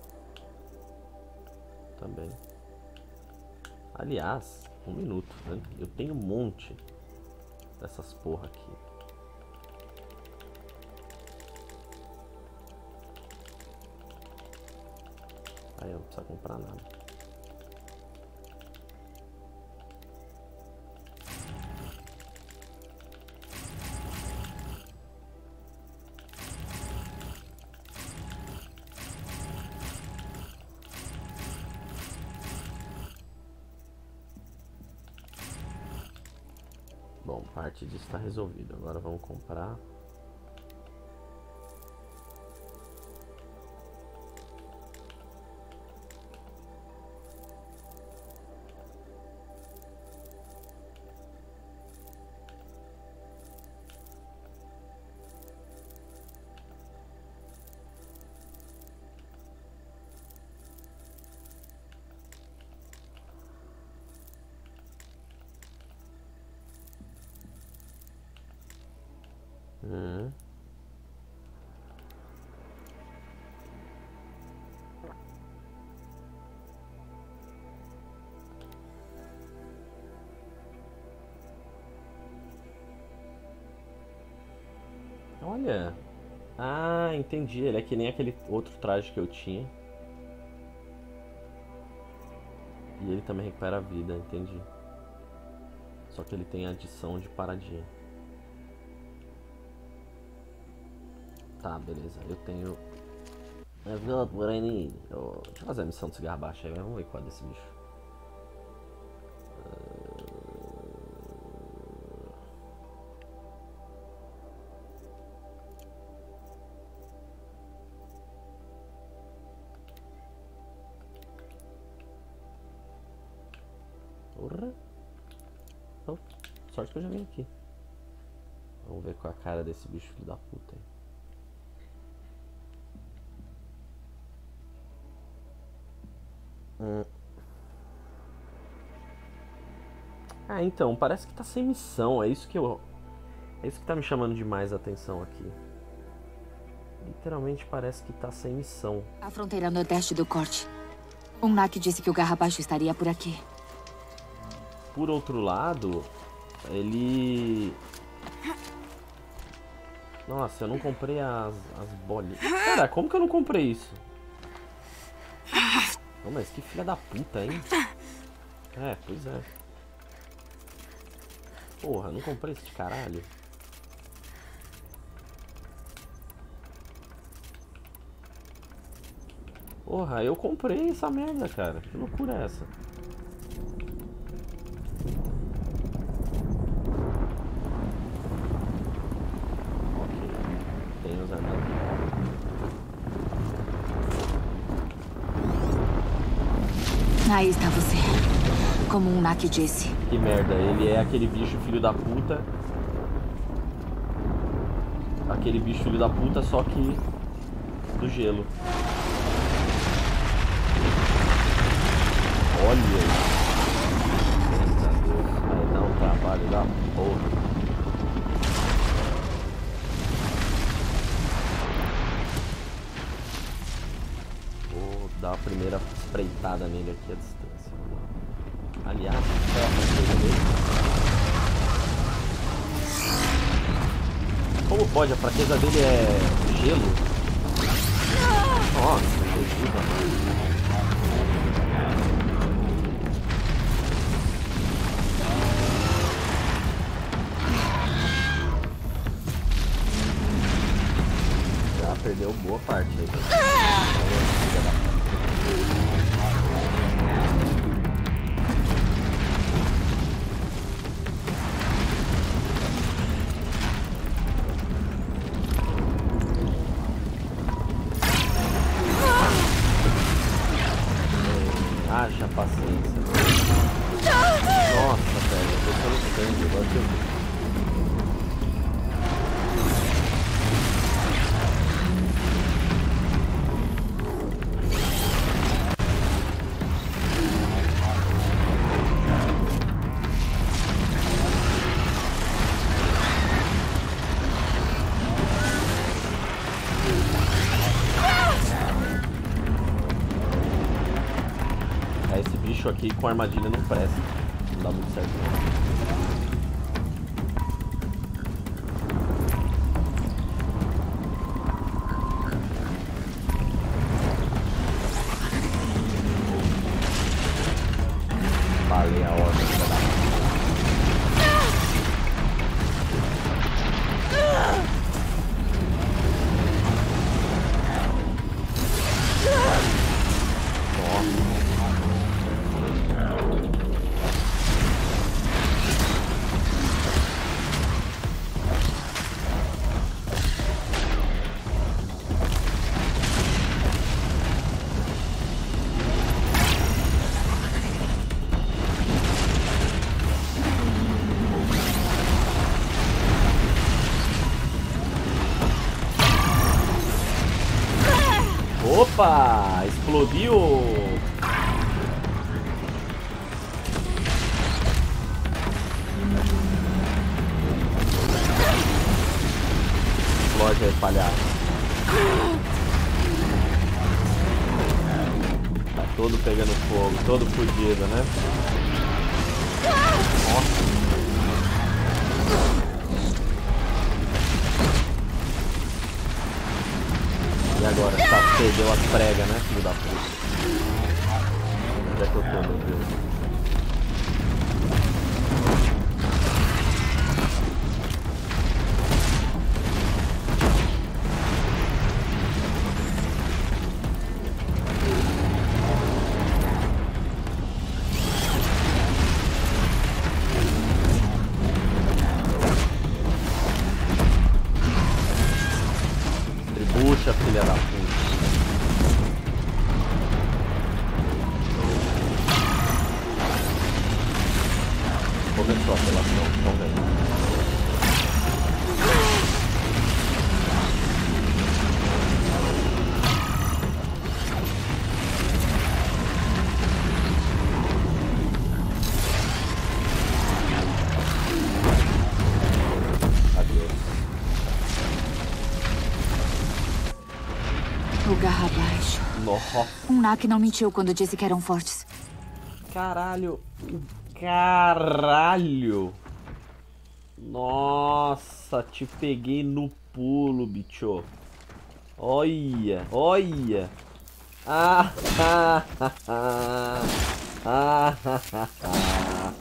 Também. Aliás, um minuto, né? Eu tenho um monte dessas porra aqui. Aí eu não preciso comprar nada. Bom, parte disso está resolvido. Agora vamos comprar. Hum. Olha. Ah, entendi. Ele é que nem aquele outro traje que eu tinha. E ele também recupera a vida, entendi. Só que ele tem adição de paradinha. Tá, beleza. Eu tenho I've got what I need. Oh, deixa eu fazer a missão desse garbacho aí, vamos ver qual é desse bicho. Porra. Oh, sorte que eu já vim aqui. Vamos ver qual é a cara desse bicho filho da puta aí. Hum. Ah, então, parece que tá sem missão. É isso que eu... É isso que tá me chamando demais a atenção aqui. Literalmente parece que tá sem missão. A fronteira nordeste do corte. Um Nak disse que o Garra Baixo estaria por aqui. Por outro lado, ele... Nossa, eu não comprei as, as bolinhas. Cara, como que eu não comprei isso? Não, mas que filha da puta, hein? É, pois é. Porra, não comprei esse de caralho. Porra, eu comprei essa merda, cara. Que loucura é essa? Aí está você. Como um Nak disse. Que merda, ele é aquele bicho filho da puta. Aquele bicho filho da puta, só que do gelo. Olha aí. Meu Deus, vai dar um trabalho da porra. Dar a primeira espreitada nele aqui à distância. Aliás, é a coisa dele. Como pode? A fraqueza dele é gelo? Nossa, Jesus amado. Já perdeu boa parte aí. Haja paciência. Nossa, velho, eu tô pelo sangue, agora que eu vi. Aqui com a armadilha não presta. Não dá muito certo não. Falei a ordem da da... Opa! Explodiu! Explode aí, palhaço. Tá todo pegando fogo, todo fudido, né? Nossa! E agora? Tá, perdeu as pregas, né, filho da puta? Onde é que eu tô, meu Deus? Olha só a apelação, estão vendo? O garra abaixo. Nossa. Um Nak não mentiu quando disse que eram fortes. Caralho. Caralho. Nossa, te peguei no pulo, bicho. Olha, olha. Ah, ah, ah, ah, ah, ah, ah.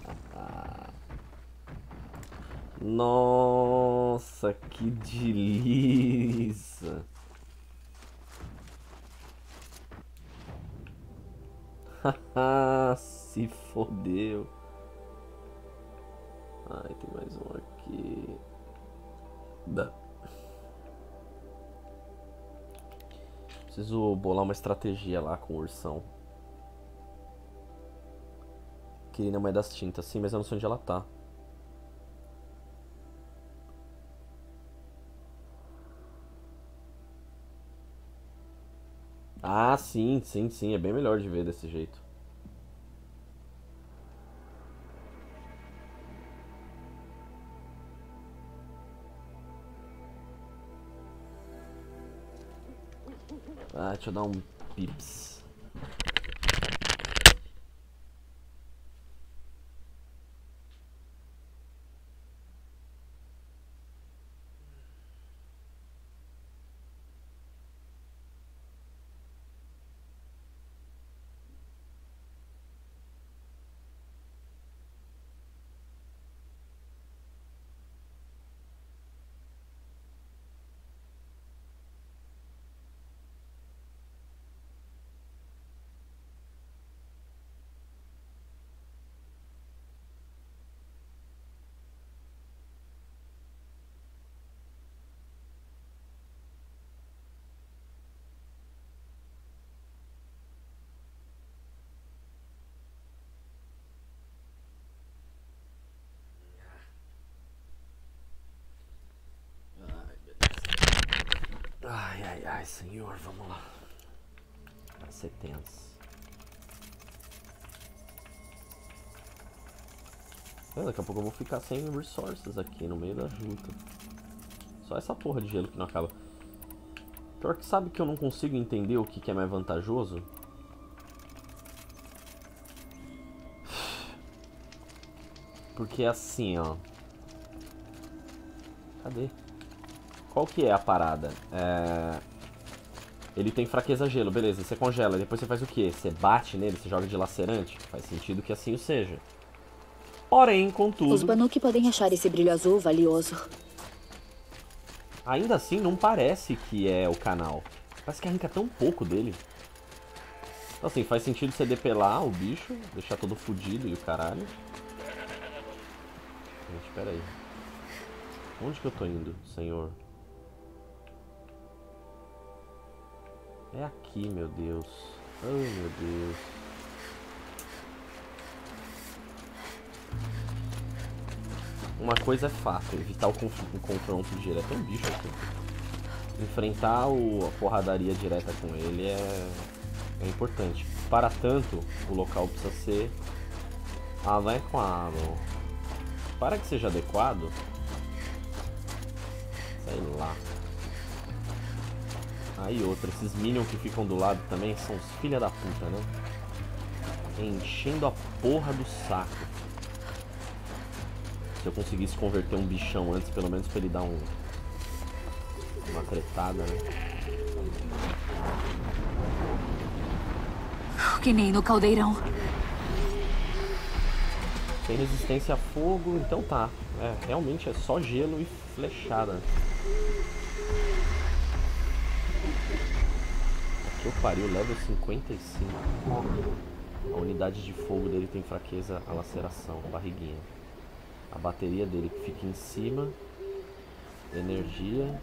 Nossa, que delícia. Haha, se fodeu. Ai, tem mais um aqui. Dá. Preciso bolar uma estratégia lá com o ursão. Queria uma das tintas, sim, mas eu não sei onde ela tá. Ah, sim, sim, sim. É bem melhor de ver desse jeito. Ah, deixa eu dar um pips. Ai, ai, ai, senhor, vamos lá. Vai ser tenso. É, daqui a pouco eu vou ficar sem resources aqui no meio da luta. Só essa porra de gelo que não acaba. Pior que sabe que eu não consigo entender o que, que é mais vantajoso? Porque assim, ó. Cadê? Qual que é a parada? É... Ele tem fraqueza a gelo, beleza, você congela, depois você faz o quê? Você bate nele, você joga de lacerante? Faz sentido que assim o seja. Porém, contudo... Os Banuk podem achar esse brilho azul valioso. Ainda assim, não parece que é o canal. Parece que arranca tão pouco dele. Então assim, faz sentido você depelar o bicho, deixar todo fudido e o caralho. Gente, pera aí. Onde que eu tô indo, senhor? É aqui, meu Deus. Ai, meu Deus. Uma coisa é fato, evitar o, conf o confronto direto. É um bicho aqui. Enfrentar o, a porradaria direta com ele é, é importante. Para tanto, o local precisa ser adequado. Para que seja adequado, sei lá. Aí outra, esses minions que ficam do lado também são os filha da puta, né? Enchendo a porra do saco. Se eu conseguisse converter um bichão antes, pelo menos pra ele dar um... uma tretada, né? Que nem no caldeirão. Tem resistência a fogo, então tá. É, realmente é só gelo e flechada. Que eu pariu, level cinquenta e cinco. A unidade de fogo dele tem fraqueza à laceração, barriguinha. A bateria dele que fica em cima. Energia.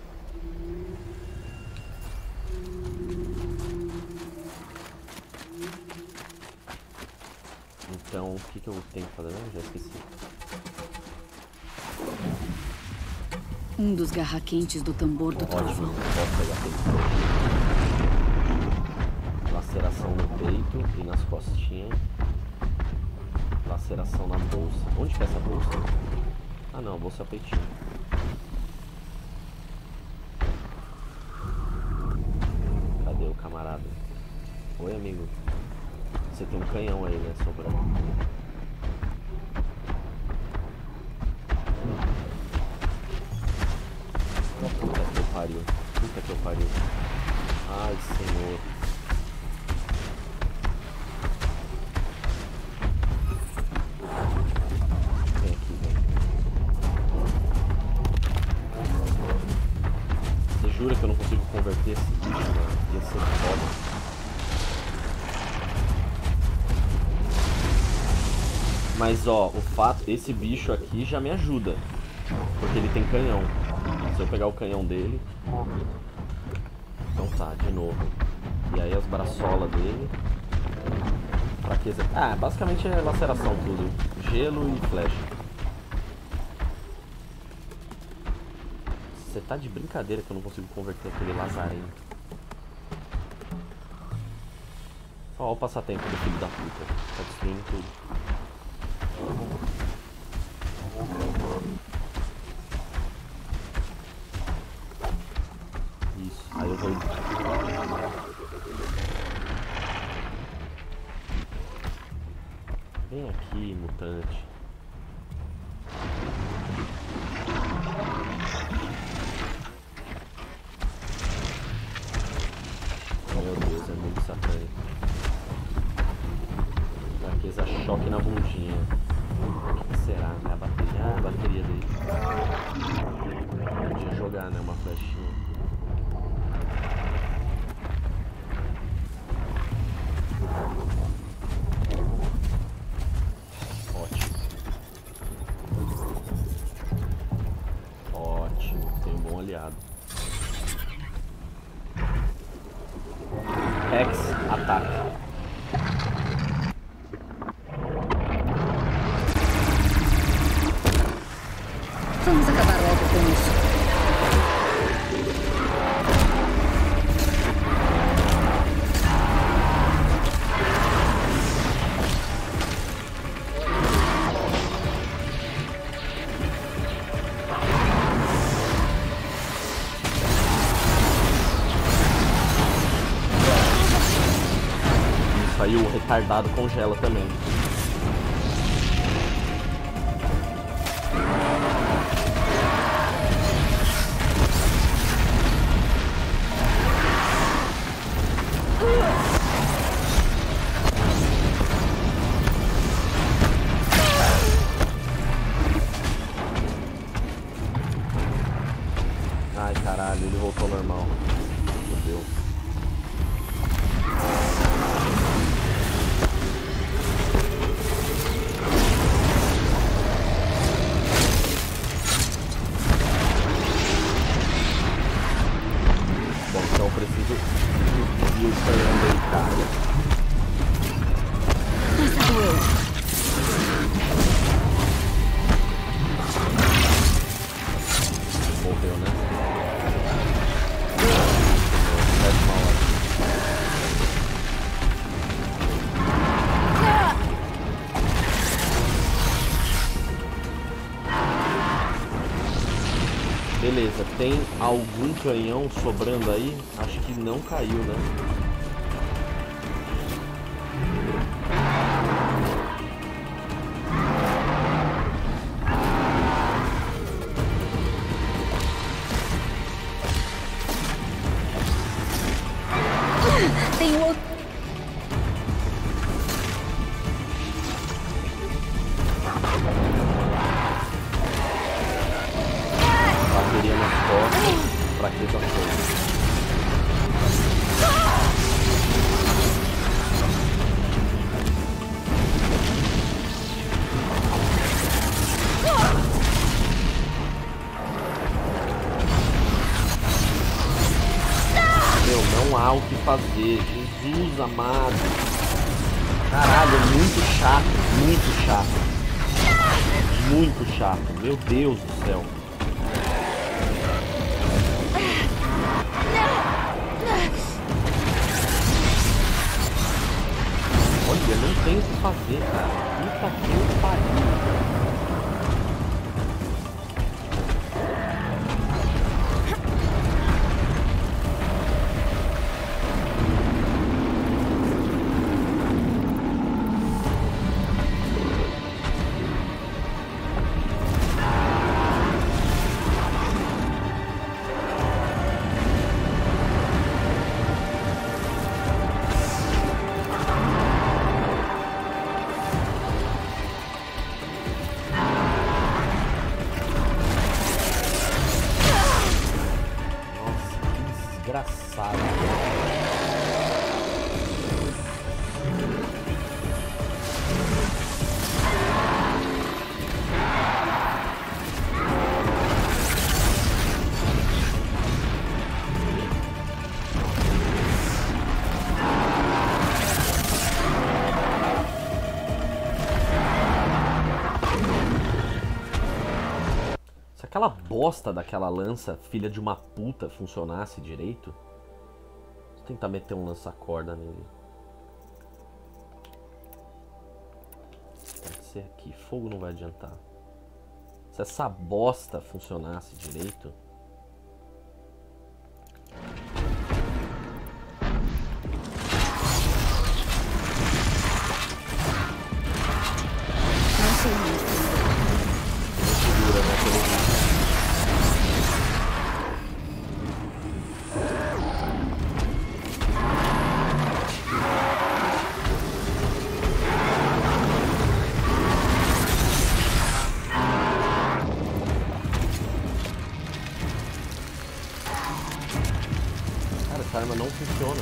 Então, o que, que eu tenho que fazer? Não, já esqueci. Um dos garra-quentes do tambor do Ótimo, trovão. posso pegar tudo. Laceração no peito e nas costinhas. Laceração na bolsa. Onde que é essa bolsa? Ah não, bolsa peitinho. Cadê o camarada? Oi, amigo. Você tem um canhão aí, né, sobrando. Puta que eu pariu. Puta que eu pariu. Ai, senhor. Vem aqui, vem. Você jura que eu não consigo converter esse bicho, mano? Ia ser foda. Mas ó, o fato, esse bicho aqui já me ajuda. Porque ele tem canhão. Se eu pegar o canhão dele. Então tá, de novo. E aí as braçolas dele. Fraqueza. Ah, basicamente é laceração tudo. Gelo e flecha. Você tá de brincadeira que eu não consigo converter aquele lazarento. Ó, o passatempo do filho da puta. Tá destruindo tudo. Isso, aí eu vou... Vem aqui, mutante. Meu Deus, é muito satânico. Fraqueza, choque na bundinha. O que será? É a bateria? Ah, a bateria dele. Podia jogar, né? Uma flechinha. Ótimo. Ótimo. Tem um bom aliado. Rex, ataque. Vamos acabar logo com isso. Isso aí o retardado congela também. Ai, caralho, ele voltou ao normal. Meu Deus. Bom, então eu preciso desvir o canhão dele, cara. Morreu, né? Sétima hora. Beleza, tem algum canhão sobrando aí? Acho que não caiu, né? Tem outro. Bateria nas costas, fraqueza fogo. Meu, não há o que fazer. Jesus amado. Caralho, é muito chato, muito chato. Muito chato, meu Deus do céu. filha, não tem o que fazer, cara. Puta que pariu. Aquela bosta daquela lança, filha de uma puta, funcionasse direito. Vou tentar meter um lança-corda nele. Pode ser aqui, fogo não vai adiantar. Se essa bosta funcionasse direito... Não sei mesmo. Segura, né, pelo vídeo. Essa arma não funciona.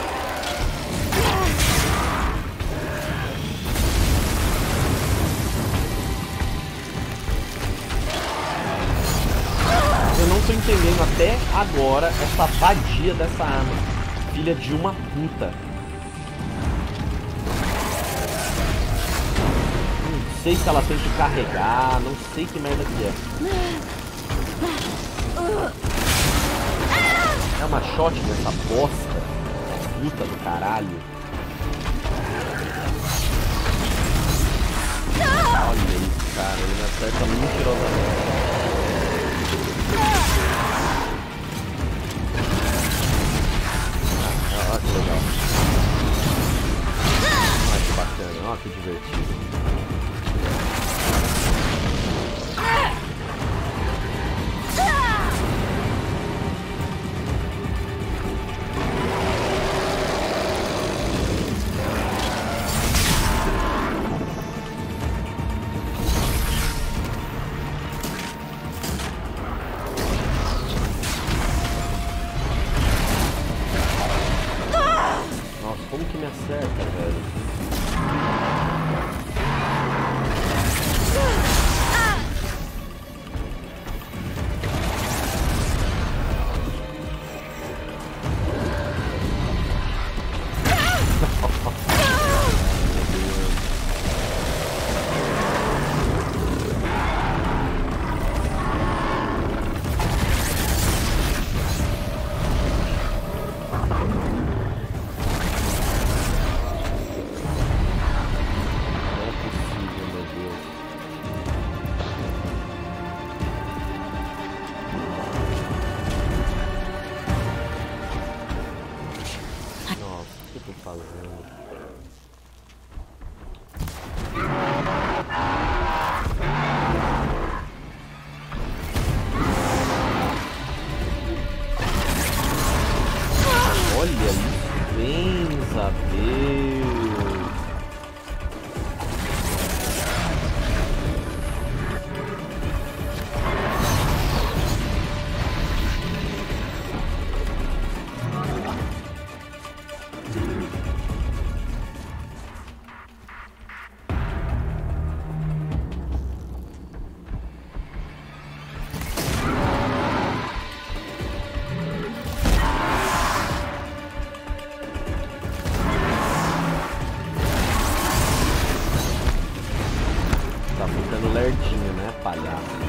Eu não tô entendendo até agora essa vadia dessa arma. Filha de uma puta. Não sei se ela tem que carregar, não sei que merda que é. É uma shot dessa bosta. Puta do caralho. Olha isso, cara. Ele me acerta mentirosamente. Ah, olha que legal. Olha que bacana. Olha que divertido. Como que me acerta, velho? Lerdinho, né, palhaço?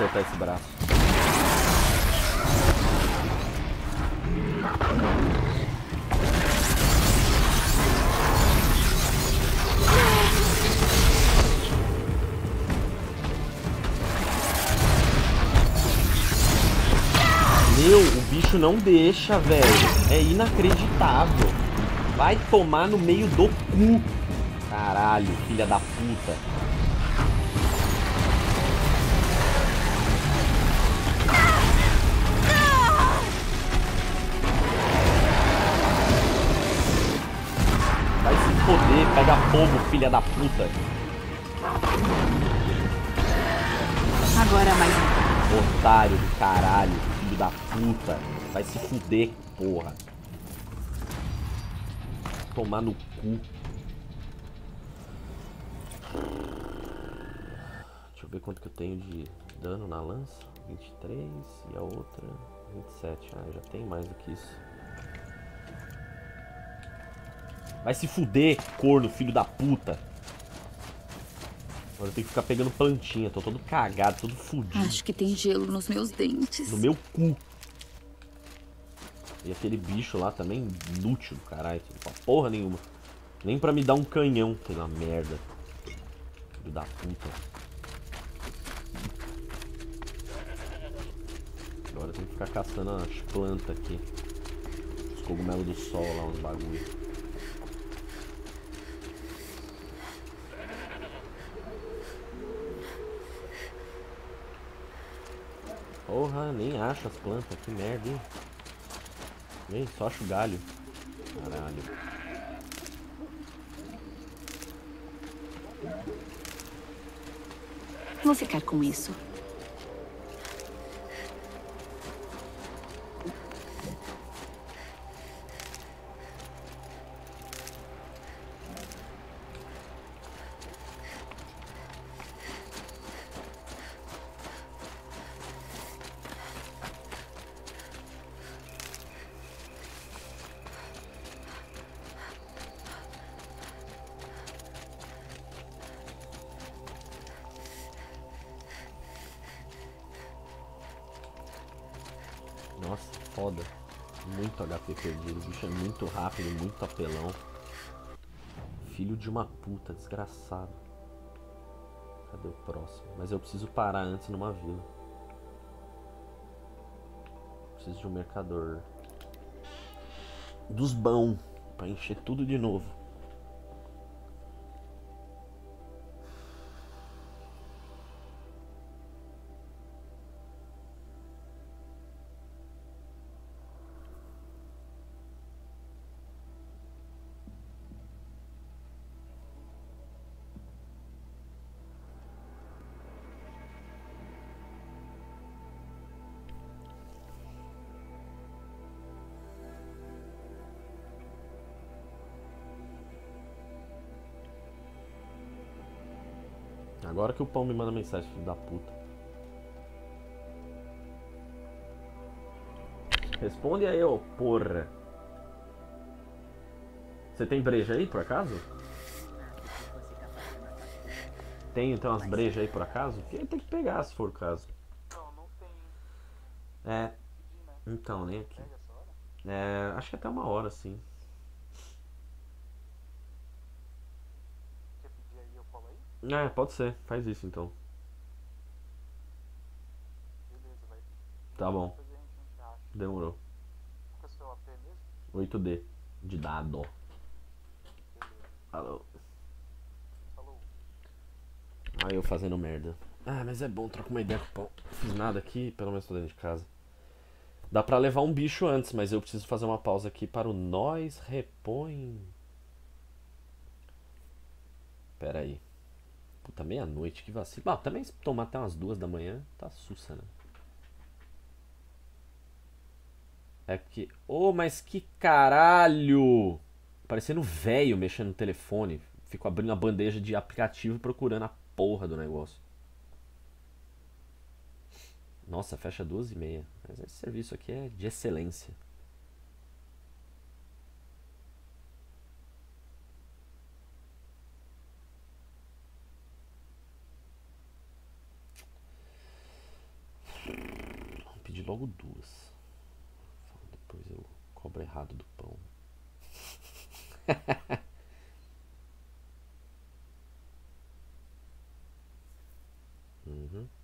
acertar esse braço. Meu, o bicho não deixa, velho. É inacreditável. Vai tomar no meio do cu. Caralho, filha da puta. Vai se foder, pega fogo, filha da puta. Agora mais um. Otário do caralho, filho da puta. Vai se fuder, porra. Tomar no cu. Deixa eu ver quanto que eu tenho de dano na lança. vinte e três e a outra vinte e sete. Ah, já tem mais do que isso. Vai se fuder, corno, filho da puta. Agora eu tenho que ficar pegando plantinha. Tô todo cagado, todo fudido. Acho que tem gelo nos meus dentes. No meu cu. E aquele bicho lá também, inútil, caralho. Não faz porra nenhuma. Nem pra me dar um canhão, pela merda. Filho da puta. Agora eu tenho que ficar caçando as plantas aqui. Os cogumelos do sol lá, uns bagulho. Porra, nem acho as plantas, que merda, hein? Nem, só acho galho. Caralho. Vou ficar com isso. Nossa, foda. Muito H P perdido. O bicho é muito rápido, muito apelão. Filho de uma puta, desgraçado. Cadê o próximo? Mas eu preciso parar antes numa vila. Preciso de um mercador dos bons pra encher tudo de novo. Agora que o pão me manda mensagem, filho da puta. Responde aí, ô porra. Você tem breja aí, por acaso? Tem então as brejas aí, por acaso? Porque tem que pegar, se for o caso. É. Então, nem aqui. É, acho que até uma hora, sim. É, pode ser. Faz isso, então. Tá bom. Demorou. oito D. De dado. Falou. Aí eu fazendo merda. Ah, mas é bom, troca uma ideia com o pão. Não fiz nada aqui, pelo menos tô dentro de casa. Dá pra levar um bicho antes, mas eu preciso fazer uma pausa aqui para o Nós Repõe. Pera aí. Puta, meia-noite, que vacilo. Ah, também se tomar até umas duas da manhã, tá sussa, né? É que... Ô, mas que caralho! Parecendo velho mexendo no telefone. Fico abrindo a bandeja de aplicativo procurando a porra do negócio. Nossa, fecha duas e meia. Mas esse serviço aqui é de excelência. pedir logo duas. Depois eu cobro errado do pão. Uhum.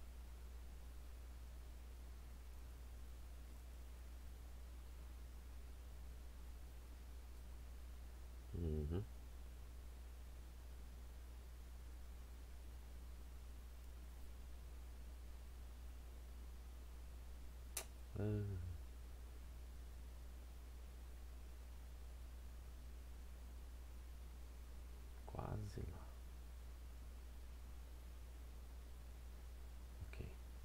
Uhum. Ah. Quase lá. Ok.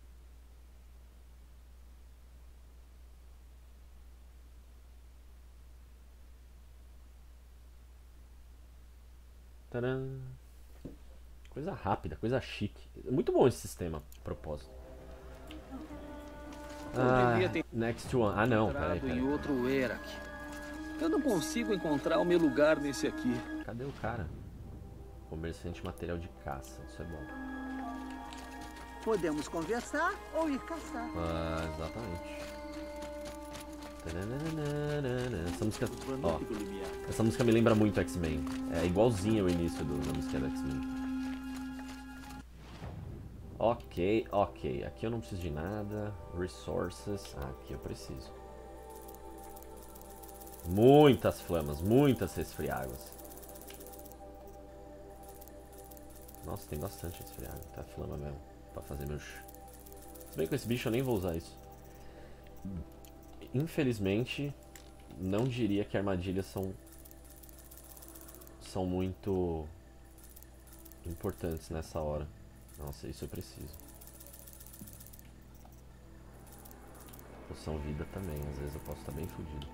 Tcharam. Coisa rápida, coisa chique. Muito bom esse sistema, a propósito. Ah, next one. Ah, não, peraí, peraí. Em outro Werac. Eu não consigo encontrar o meu lugar nesse aqui. Cadê o cara? Comerciante de material de caça. Isso é bom. Podemos conversar ou ir caçar. Ah, exatamente. Essa música, ó, essa música me lembra muito X-Men. É igualzinho o início do, da música do X-Men. Ok, ok. Aqui eu não preciso de nada. Resources. Ah, aqui eu preciso. Muitas flamas, muitas resfriáguas. Nossa, tem bastante resfriágua. Tá flama mesmo. Pra fazer meus... Se bem que com esse bicho eu nem vou usar isso. Infelizmente, não diria que armadilhas são... São muito... importantes nessa hora. Nossa, isso eu preciso. Poção vida também, às vezes eu posso estar bem fodido.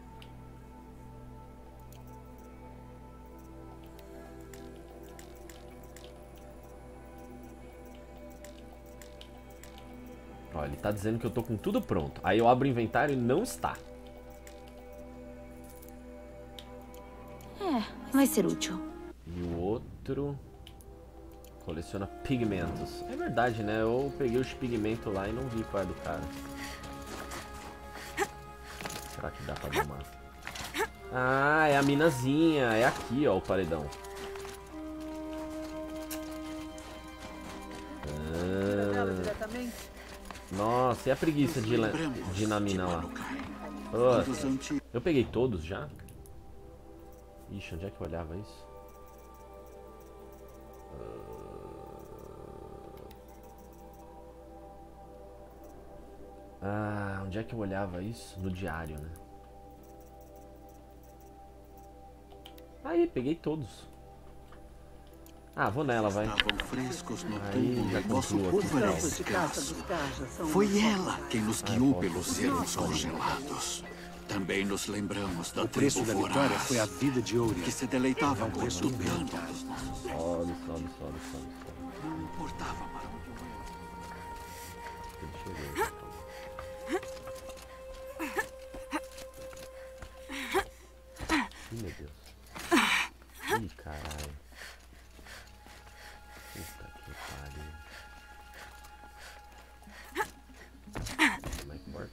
Ó, ele tá dizendo que eu tô com tudo pronto. Aí eu abro o inventário e não está. É, vai ser útil. E o outro... Coleciona pigmentos. É verdade, né? Eu peguei os pigmentos lá e não vi qual é do cara. Será que dá pra dar uma... Ah, é a minazinha. É aqui, ó, o paredão. Ah. Nossa, e a preguiça de, de ir na mina lá? Oh, eu peguei todos já? Ixi, onde é que eu olhava isso? Ah, onde é que eu olhava isso? No diário, né? Aí, peguei todos. Ah, vou nela, vai. Estavam frescos no Aí, túmulo já e nosso concluo povo era aqui. escasso. Foi ela quem nos guiou Ah, pelos ermos congelados. Também nos lembramos da O preço tribo da vitória voraz, foi a vida de Ourian. que se deleitava É um com preço o bem dano caro. dos nossos Sobe, sobe, sobe, sobe, sobe. Não importava para onde Ele chegou. Ih, meu Deus. Ih, caralho. Puta que pariu. Como é que morta?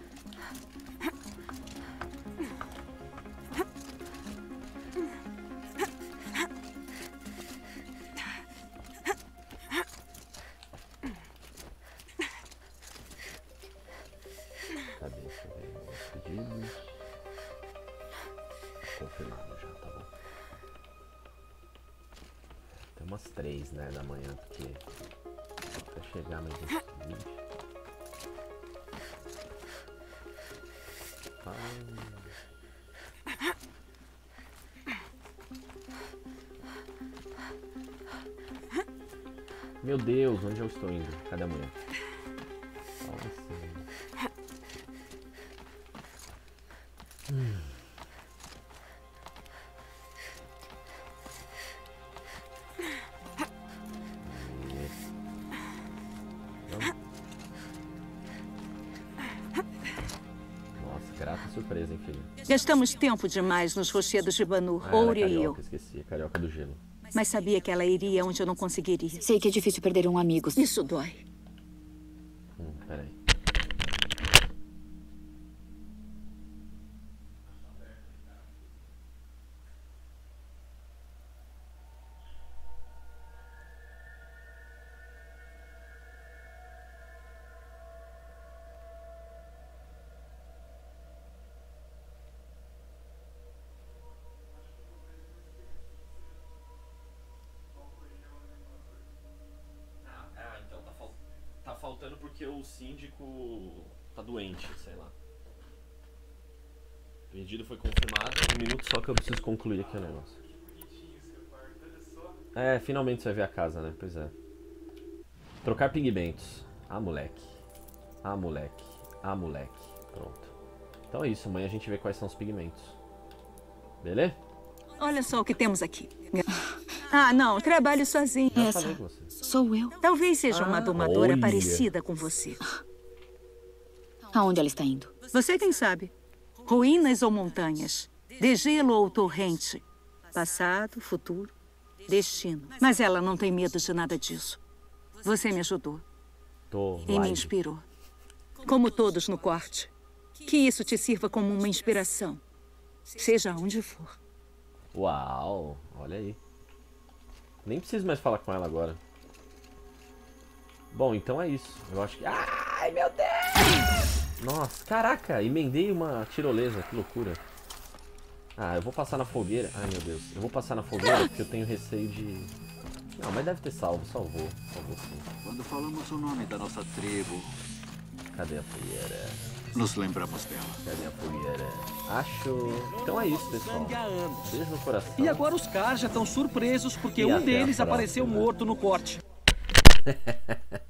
Cadê? Deixa eu ver os pedidos. Confirmado já, tá bom. Tem umas três, né, da manhã, porque até chegar mais uns vinte. Ah. Meu Deus, onde eu estou indo? Cadê a manhã? Nossa. Hum. Nossa, grata surpresa, hein, filho? Gastamos tempo demais nos rochedos de Banu, Ah, Ouro era e eu. carioca, esqueci, a carioca do gelo. Mas sabia que ela iria onde eu não conseguiria. Sei que é difícil perder um amigo. Isso dói. Hum, peraí. o síndico tá doente, sei lá. O pedido foi confirmado. Um minuto só que eu preciso concluir aqui o negócio. É, finalmente você vai ver a casa, né? Pois é. Trocar pigmentos. Ah, moleque. Ah, moleque. Ah, moleque. Pronto. Então é isso, amanhã a gente vê quais são os pigmentos. Beleza? Olha só o que temos aqui. Ah, não, trabalho sozinho. Essa sou eu. Talvez seja uma Ah, domadora olha. parecida com você. Aonde ela está indo? Você quem sabe? Ruínas ou montanhas? Degelo ou torrente? Passado, futuro, destino. Mas ela não tem medo de nada disso. Você me ajudou. Tô E me live. inspirou. Como todos no corte. Que isso te sirva como uma inspiração. Seja onde for. Uau, olha aí. Nem preciso mais falar com ela agora. Bom, então é isso. Eu acho que... Ai, meu Deus! Nossa, caraca, emendei uma tirolesa, que loucura. Ah, eu vou passar na fogueira. Ai, meu Deus. Eu vou passar na fogueira porque eu tenho receio de... Não, mas deve ter salvo, salvou. Salvou sim. Quando falamos o nome da nossa tribo, Cadê a fogueira? nos lembramos dela. Cadê a fogueira? Acho... Então é isso, pessoal. Beijo no coração. E agora os caras já estão surpresos porque E um até a deles próxima. apareceu morto no corte.